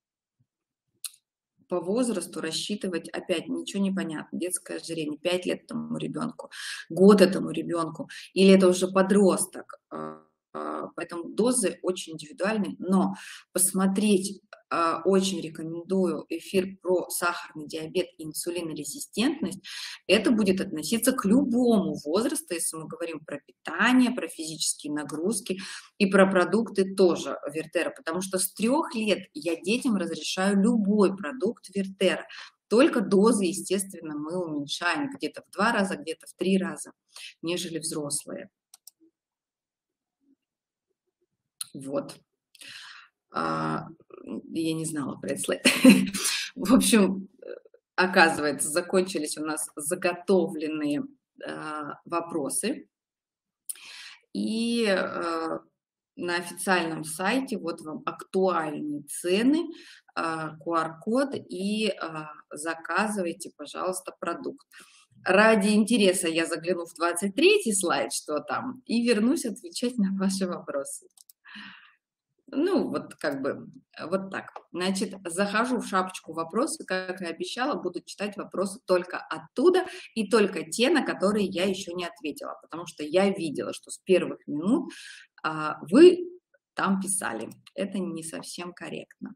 по возрасту рассчитывать, опять, ничего не понятно. Детское ожирение, пять лет этому ребенку, год этому ребенку, или это уже подросток. Поэтому дозы очень индивидуальные, но посмотреть э, очень рекомендую эфир про сахарный диабет и инсулинорезистентность. Это будет относиться к любому возрасту, если мы говорим про питание, про физические нагрузки и про продукты тоже Вертера, потому что с трех лет я детям разрешаю любой продукт Вертера. Только дозы, естественно, мы уменьшаем где-то в два раза, где-то в три раза, нежели взрослые. Вот. А, я не знала про этот слайд. В общем, оказывается, закончились у нас заготовленные а, вопросы. И а, на официальном сайте вот вам актуальные цены, а, ку ар код, и а, заказывайте, пожалуйста, продукт. Ради интереса я загляну в двадцать третий слайд, что там, и вернусь отвечать на ваши вопросы. Ну, вот как бы, вот так. Значит, захожу в шапочку вопросы, как и обещала, буду читать вопросы только оттуда, и только те, на которые я еще не ответила, потому что я видела, что с первых минут а, вы там писали. Это не совсем корректно.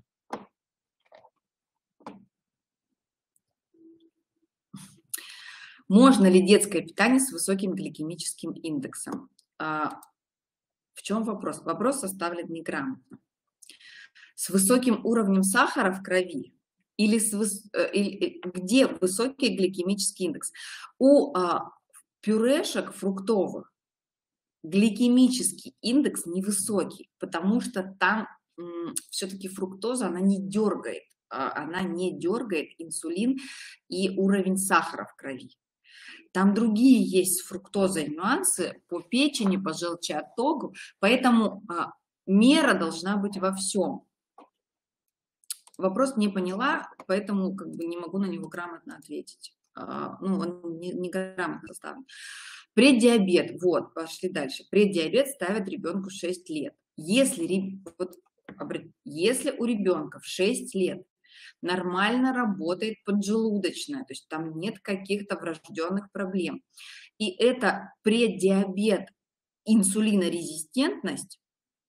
Можно ли детское питание с высоким гликемическим индексом? В чем вопрос? Вопрос составлен неграмотно. С высоким уровнем сахара в крови или, с выс... или где высокий гликемический индекс? У а, пюрешек фруктовых гликемический индекс невысокий, потому что там все-таки фруктоза, она не дергает, она не дергает инсулин и уровень сахара в крови. Там другие есть с фруктозой нюансы по печени, по желчеоттоку, поэтому а, мера должна быть во всем. Вопрос не поняла, поэтому как бы не могу на него грамотно ответить. А, ну, он не, не грамотно составлен. Преддиабет, вот, пошли дальше. Преддиабет ставят ребенку шесть лет. Если, вот, если у ребенка в шесть лет нормально работает поджелудочная, то есть там нет каких-то врожденных проблем. И это преддиабет, инсулинорезистентность,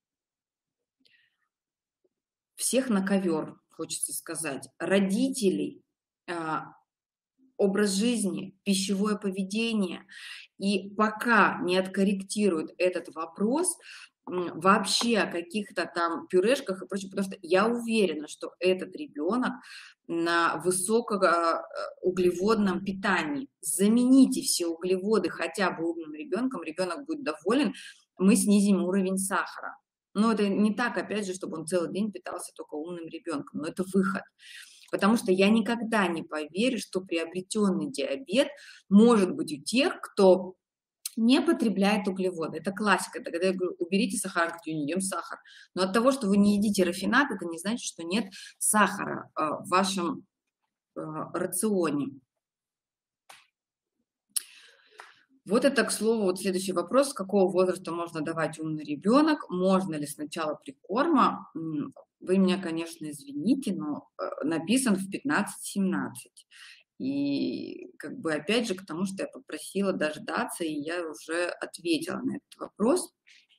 всех на ковер, хочется сказать. Родителей, образ жизни, пищевое поведение. И пока не откорректируют этот вопрос, м, вообще о каких-то там пюрешках и прочем, потому что я уверена, что этот ребенок на высокоуглеводном питании. Замените все углеводы хотя бы умным ребенком, ребенок будет доволен, мы снизим уровень сахара. Но это не так, опять же, чтобы он целый день питался только умным ребенком, но это выход. Потому что я никогда не поверю, что приобретенный диабет может быть у тех, кто не потребляет углеводы. Это классика. Это когда я говорю, уберите сахар, где не едим сахар. Но от того, что вы не едите рафинат, это не значит, что нет сахара э, в вашем э, рационе. Вот это, к слову, вот следующий вопрос. С какого возраста можно давать умный ребенок? Можно ли сначала прикорма? Вы меня, конечно, извините, но написан в пятнадцать-семнадцать. И как бы опять же к тому, что я попросила дождаться, и я уже ответила на этот вопрос.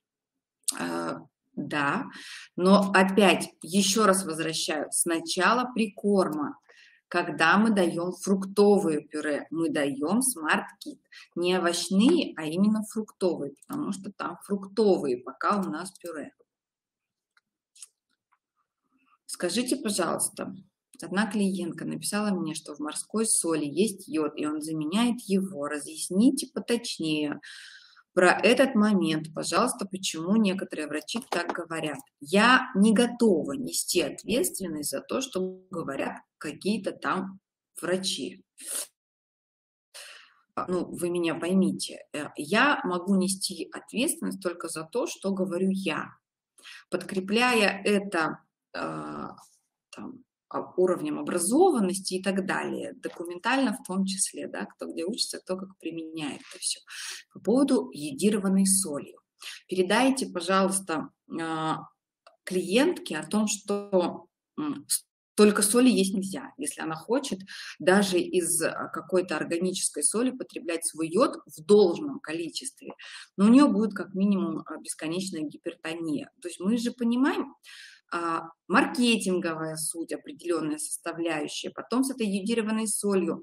Да, но опять еще раз возвращаю. Сначала прикорма. Когда мы даем фруктовые пюре, мы даем Smart Kit. Не овощные, а именно фруктовые, потому что там фруктовые, пока у нас пюре. Скажите, пожалуйста, одна клиентка написала мне, что в морской соли есть йод, и он заменяет его. Разъясните поточнее про этот момент, пожалуйста, почему некоторые врачи так говорят. Я не готова нести ответственность за то, что говорят какие-то там врачи. Ну, вы меня поймите. Я могу нести ответственность только за то, что говорю я, подкрепляя это э, там, уровнем образованности и так далее, документально в том числе, да, кто где учится, кто как применяет это все. По поводу йодированной соли. Передайте, пожалуйста, клиентке о том, что столько соли есть нельзя, если она хочет даже из какой-то органической соли потреблять свой йод в должном количестве, но у нее будет как минимум бесконечная гипертония. То есть мы же понимаем, маркетинговая суть, определенная составляющая, потом с этой йодированной солью.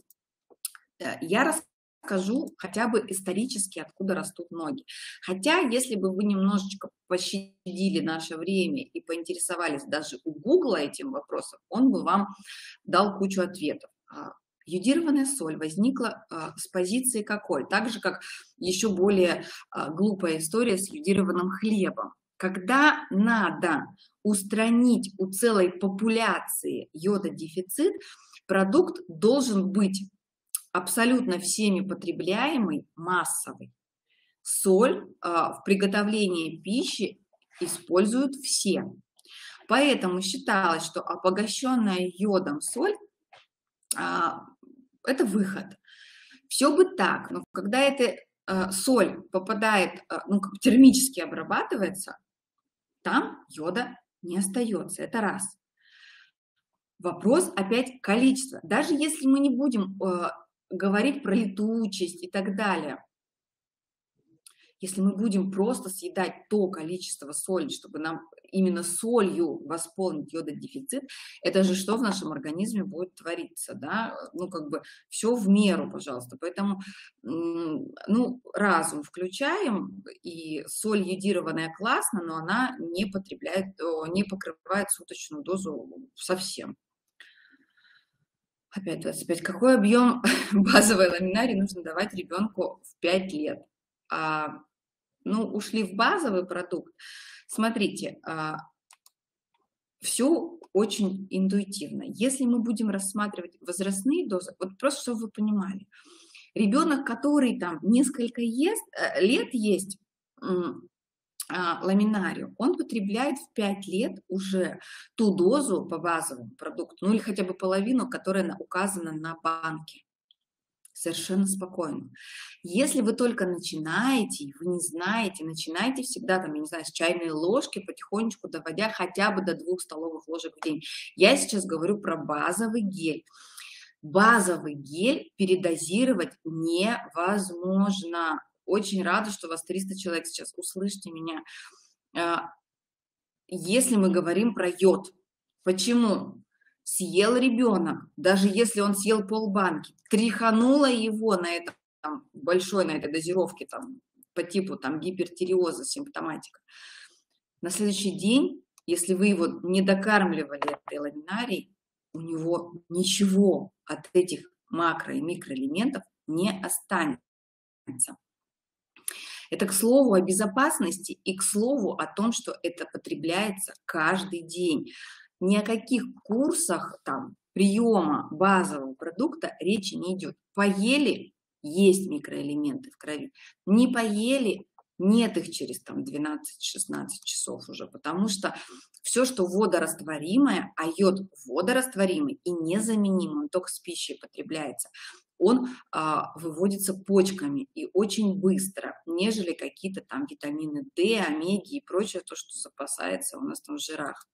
Я расскажу хотя бы исторически, откуда растут ноги. Хотя, если бы вы немножечко пощадили наше время и поинтересовались даже у Гугла этим вопросом, он бы вам дал кучу ответов. Йодированная соль возникла с позиции какой? Так же, как еще более глупая история с йодированным хлебом. Когда надо устранить у целой популяции йододефицит, продукт должен быть абсолютно всеми потребляемый, массовый. Соль а, в приготовлении пищи используют все. Поэтому считалось, что обогащенная йодом соль а, – это выход. Все бы так, но когда эта а, соль попадает, а, ну, как термически обрабатывается, там йода не остается. Это раз. Вопрос опять количества. Даже если мы не будем э, говорить про летучесть и так далее, если мы будем просто съедать то количество соли, чтобы нам именно солью восполнить йододефицит, это же что в нашем организме будет твориться, да? Ну, как бы все в меру, пожалуйста. Поэтому, ну, разум включаем, и соль йодированная классно, но она не потребляет, не покрывает суточную дозу совсем. Опять двадцать пять. Какой объем базовой ламинарии нужно давать ребенку в пять лет? А, ну, ушли в базовый продукт. Смотрите, а, все очень интуитивно. Если мы будем рассматривать возрастные дозы, вот просто чтобы вы понимали, ребенок, который там несколько ест, лет есть а, ламинарию, он потребляет в пять лет уже ту дозу по базовому продукту, ну или хотя бы половину, которая указана на банке. Совершенно спокойно. Если вы только начинаете, вы не знаете, начинайте всегда, там, я не знаю, с чайной ложки, потихонечку доводя хотя бы до двух столовых ложек в день. Я сейчас говорю про базовый гель. Базовый гель передозировать невозможно. Очень рада, что у вас триста человек сейчас. Услышьте меня. Если мы говорим про йод, почему? Съел ребенок, даже если он съел полбанки, тряхануло его на этом там, большой, на этой дозировке там, по типу там, гипертиреоза, симптоматика. На следующий день, если вы его не докармливали этой ламинарией, у него ничего от этих макро- и микроэлементов не останется. Это к слову о безопасности и к слову о том, что это потребляется каждый день. Ни о каких курсах там приема базового продукта речи не идет. Поели — есть микроэлементы в крови. Не поели — нет их через там двенадцать-шестнадцать часов уже, потому что все, что водорастворимое, а йод водорастворимый и незаменимый, он только с пищей потребляется, он а, выводится почками и очень быстро, нежели какие-то там витамины D, омеги и прочее, то, что запасается у нас там в жирах.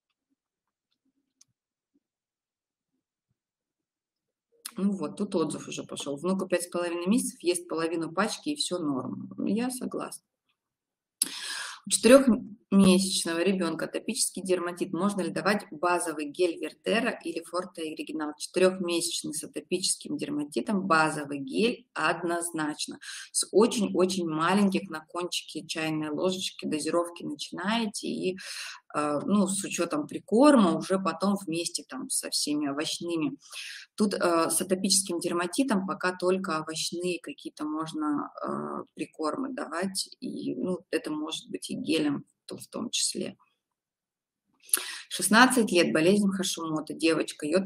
Ну вот, тут отзыв уже пошел. Внуку пять с половиной месяцев, ест половину пачки и все норм. Я согласна. У четырехмесячного ребенка атопический дерматит. Можно ли давать базовый гель Вертера или Форте Оригинал? Четырехмесячный с атопическим дерматитом базовый гель однозначно. С очень-очень маленьких на кончике чайной ложечки дозировки начинаете и, ну, с учетом прикорма уже потом вместе там со всеми овощными. Тут э, с атопическим дерматитом пока только овощные какие-то можно э, прикормы давать, и ну, это может быть и гелем то, в том числе. шестнадцать лет, болезнь Хашимота, девочка, йод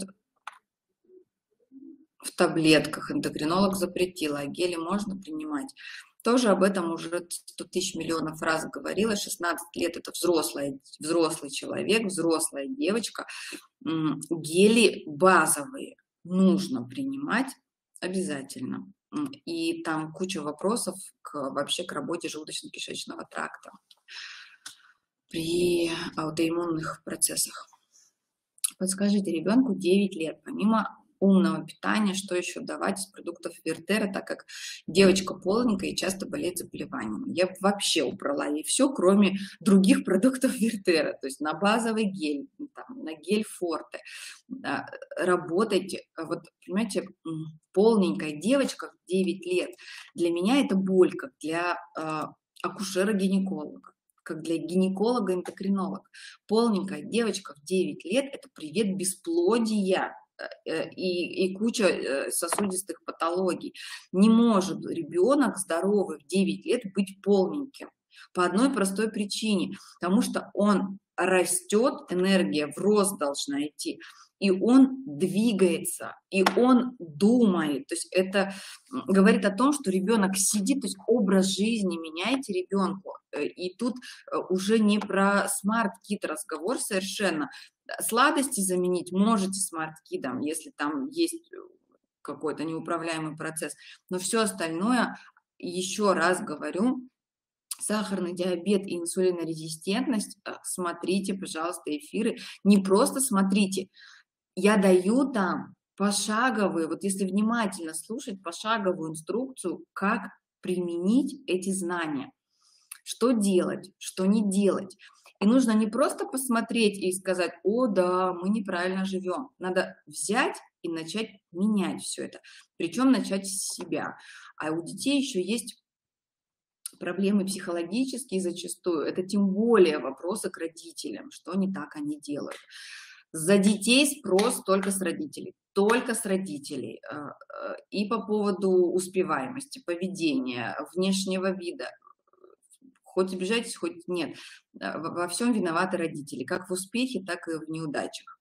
в таблетках, эндокринолог запретил, а гели можно принимать. Тоже об этом уже сто тысяч миллионов раз говорила. шестнадцать лет – это взрослый, взрослый человек, взрослая девочка. Гели базовые нужно принимать обязательно. И там куча вопросов к, вообще к работе желудочно-кишечного тракта при аутоиммунных процессах. Подскажите, ребенку девять лет, помимо умного питания, что еще давать из продуктов Вертера, так как девочка полненькая и часто болеет заболеваниями. Я бы вообще убрала ей все, кроме других продуктов Вертера, то есть на базовый гель, там, на гель Форте. Работайте, вот, понимаете, полненькая девочка в девять лет, для меня это боль, как для э, акушера-гинеколога, как для гинеколога-эндокринолога. Полненькая девочка в девять лет – это привет бесплодия и, и куча сосудистых патологий. Не может ребенок здоровый в девять лет быть полненьким. По одной простой причине. Потому что он растет, энергия в рост должна идти, и он двигается, и он думает. То есть это говорит о том, что ребенок сидит, то есть образ жизни меняете ребенку. И тут уже не про смарт-кит разговор совершенно. Сладости заменить можете смарт-кидом, если там есть какой-то неуправляемый процесс. Но все остальное, еще раз говорю, сахарный диабет и инсулинорезистентность, смотрите, пожалуйста, эфиры. Не просто смотрите. Я даю там пошаговые, вот если внимательно слушать, пошаговую инструкцию, как применить эти знания. Что делать, что не делать. И нужно не просто посмотреть и сказать: о, да, мы неправильно живем. Надо взять и начать менять все это. Причем начать с себя. А у детей еще есть проблемы психологические зачастую. Это тем более вопросы к родителям, что не так они делают. За детей спрос только с родителей. Только с родителей. И по поводу успеваемости, поведения, внешнего вида. Хоть обижайтесь, хоть нет. Во всем виноваты родители, как в успехе, так и в неудачах.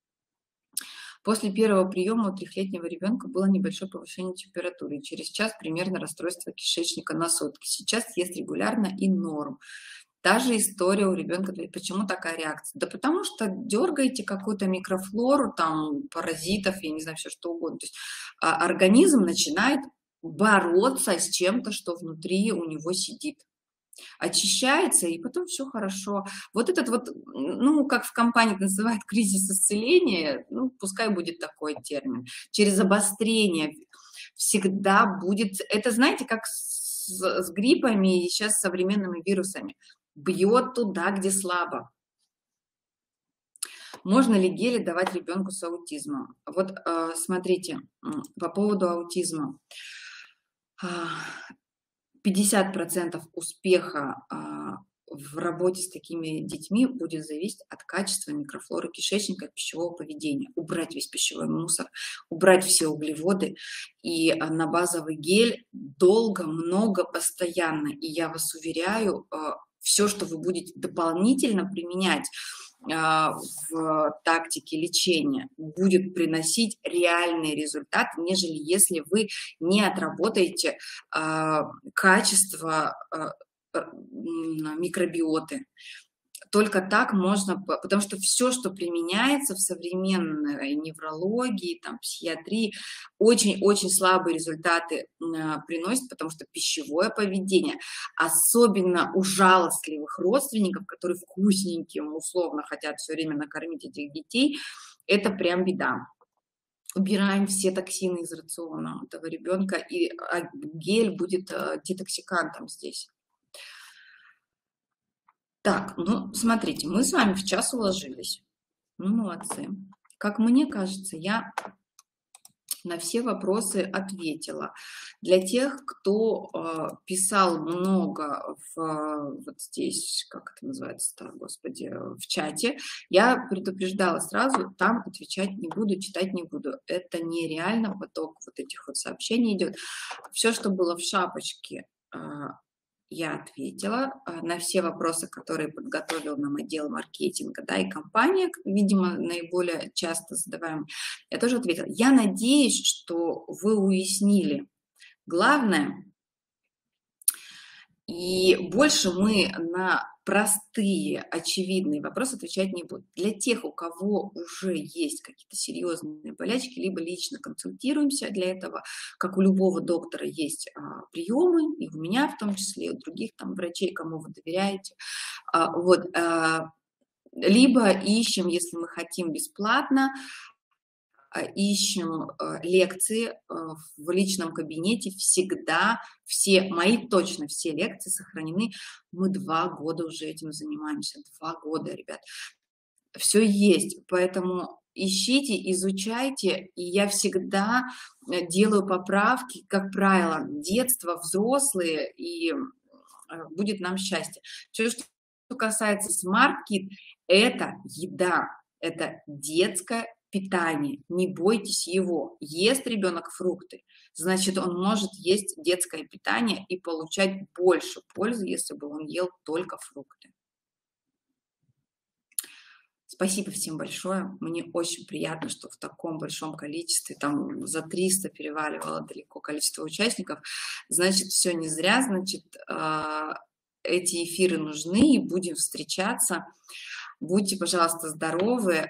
После первого приема у трехлетнего ребенка было небольшое повышение температуры. Через час примерно расстройство кишечника на сутки. Сейчас ест регулярно и норм. Та же история у ребенка. Почему такая реакция? Да потому что дергаете какую-то микрофлору, там, паразитов, я не знаю, все что угодно. То есть организм начинает бороться с чем-то, что внутри у него сидит. Очищается, и потом все хорошо. Вот этот вот, ну, как в компании называют кризис исцеления, ну, пускай будет такой термин, через обострение всегда будет, это, знаете, как с, с гриппами и сейчас с современными вирусами, бьет туда, где слабо. Можно ли гели давать ребенку с аутизмом? Вот смотрите, по поводу аутизма. пятьдесят процентов успеха в работе с такими детьми будет зависеть от качества микрофлоры кишечника, от пищевого поведения. Убрать весь пищевой мусор, убрать все углеводы и на базовый гель долго, много, постоянно. И я вас уверяю, все, что вы будете дополнительно применять в тактике лечения, будет приносить реальный результат, нежели если вы не отработаете качество микробиоты. Только так можно, потому что все, что применяется в современной неврологии, там, психиатрии, очень-очень слабые результаты приносит, потому что пищевое поведение, особенно у жалостливых родственников, которые вкусненьким условно хотят все время накормить этих детей, это прям беда. Убираем все токсины из рациона этого ребенка, и гель будет детоксикантом здесь. Так, ну, смотрите, мы с вами в час уложились. Ну, молодцы. Как мне кажется, я на все вопросы ответила. Для тех, кто э, писал много в, вот здесь, как это называется-то, господи, в чате, я предупреждала сразу, там отвечать не буду, читать не буду. Это нереально, поток вот этих вот сообщений идет. Все, что было в шапочке, э, я ответила на все вопросы, которые подготовил нам отдел маркетинга, да, и компания, видимо, наиболее часто задаваемые. Я тоже ответила. Я надеюсь, что вы уяснили главное, и больше мы на простые, очевидные вопросы отвечать не будем. Для тех, у кого уже есть какие-то серьезные болячки, либо лично консультируемся для этого, как у любого доктора есть а, приемы, и у меня в том числе, и у других там врачей, кому вы доверяете. А, вот, а, либо ищем, если мы хотим бесплатно, ищем лекции в личном кабинете, всегда все, мои точно все лекции сохранены. Мы два года уже этим занимаемся, два года, ребят. Все есть, поэтому ищите, изучайте, и я всегда делаю поправки, как правило, детство, взрослые, и будет нам счастье. Все, что касается Smart Kit, это еда, это детская питание, не бойтесь его. Ест ребенок фрукты, значит, он может есть детское питание и получать больше пользы, если бы он ел только фрукты. Спасибо всем большое. Мне очень приятно, что в таком большом количестве, там за триста переваливало далеко количество участников. Значит, все не зря, значит, эти эфиры нужны, и будем встречаться. Будьте, пожалуйста, здоровы.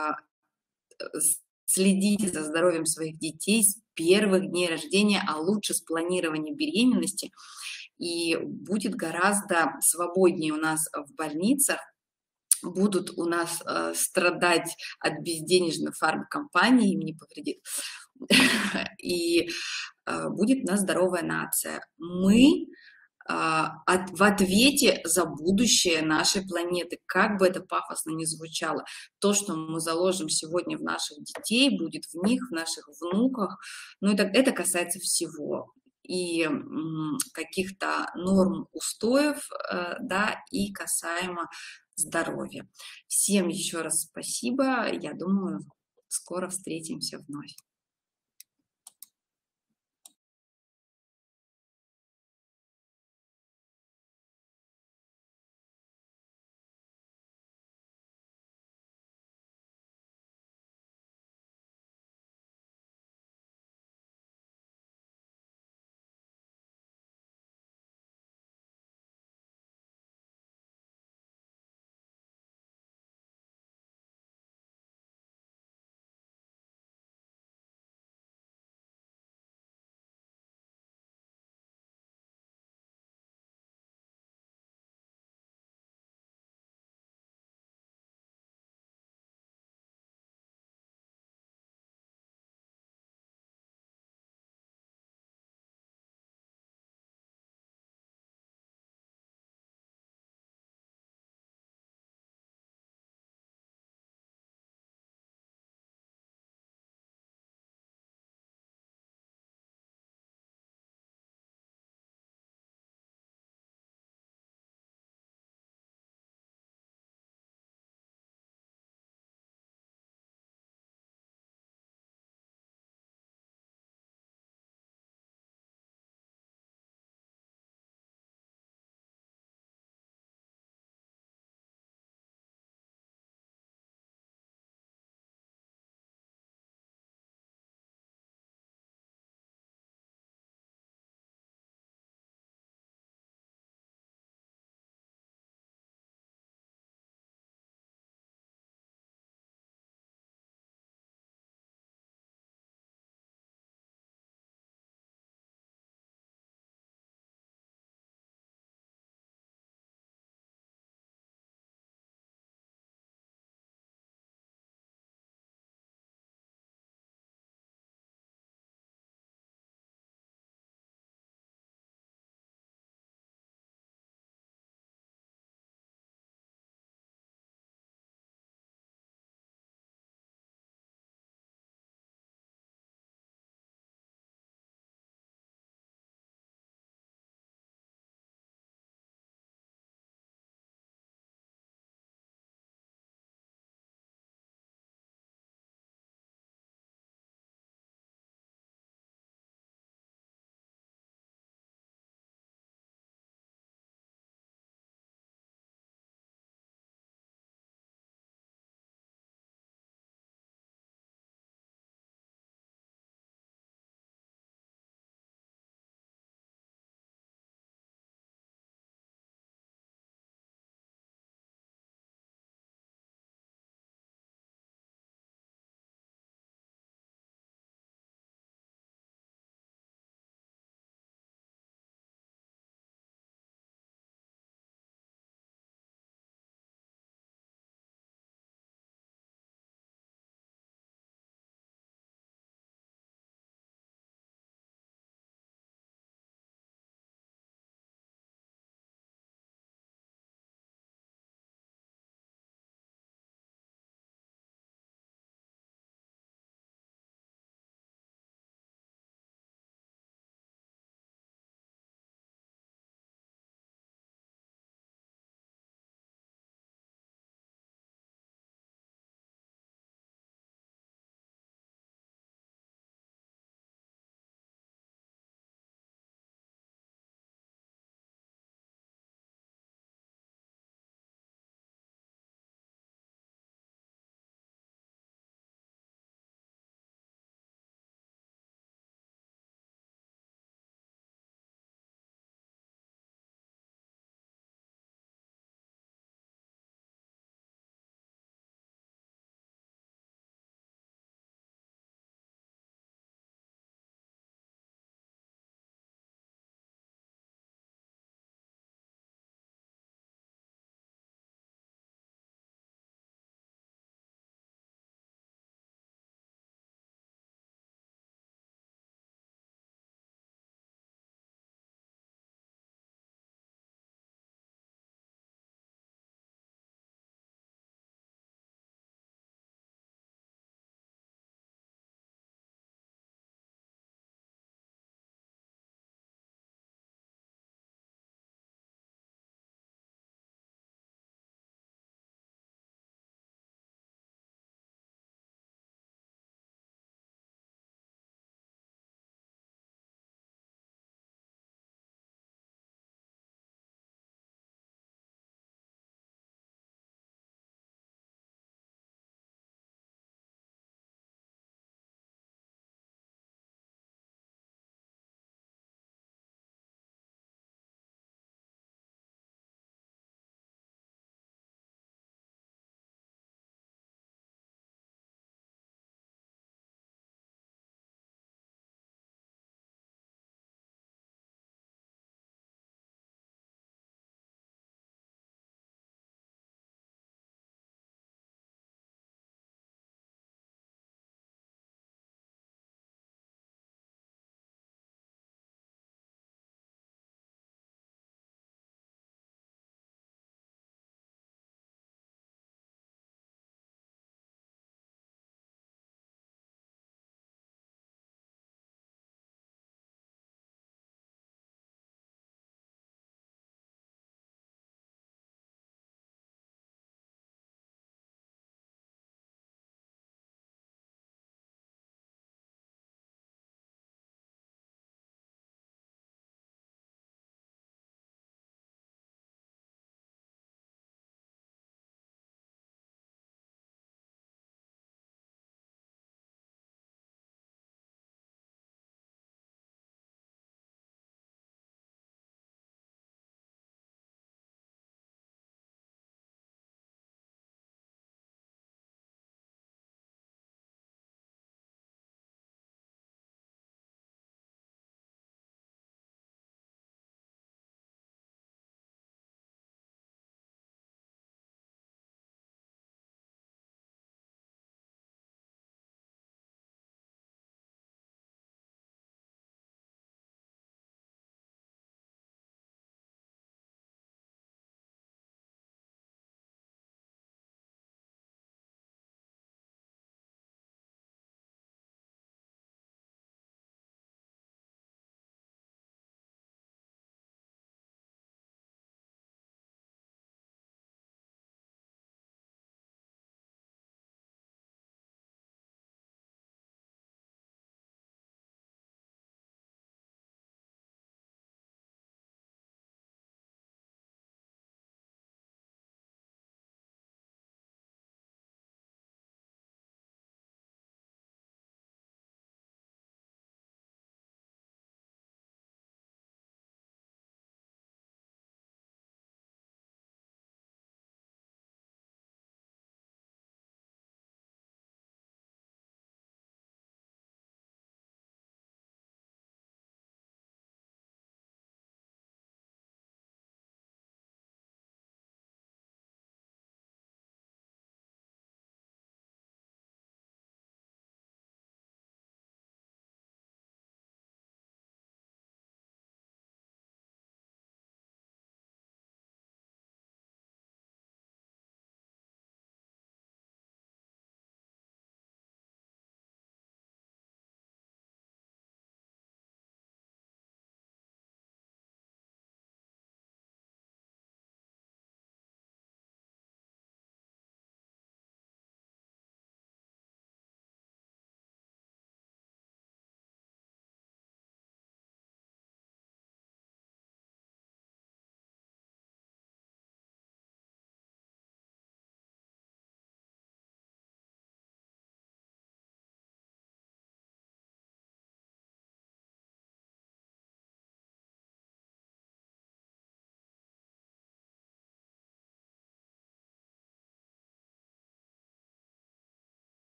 Следите за здоровьем своих детей с первых дней рождения, а лучше с планирования беременности. И будет гораздо свободнее у нас в больницах. Будут у нас э, страдать от безденежной фармкомпании, им не повредит. И э, будет у нас здоровая нация. Мы От, в ответе за будущее нашей планеты, как бы это пафосно ни звучало. То, что мы заложим сегодня в наших детей, будет в них, в наших внуках, ну, это, это касается всего. И каких-то норм, устоев, да, и касаемо здоровья. Всем еще раз спасибо. Я думаю, скоро встретимся вновь.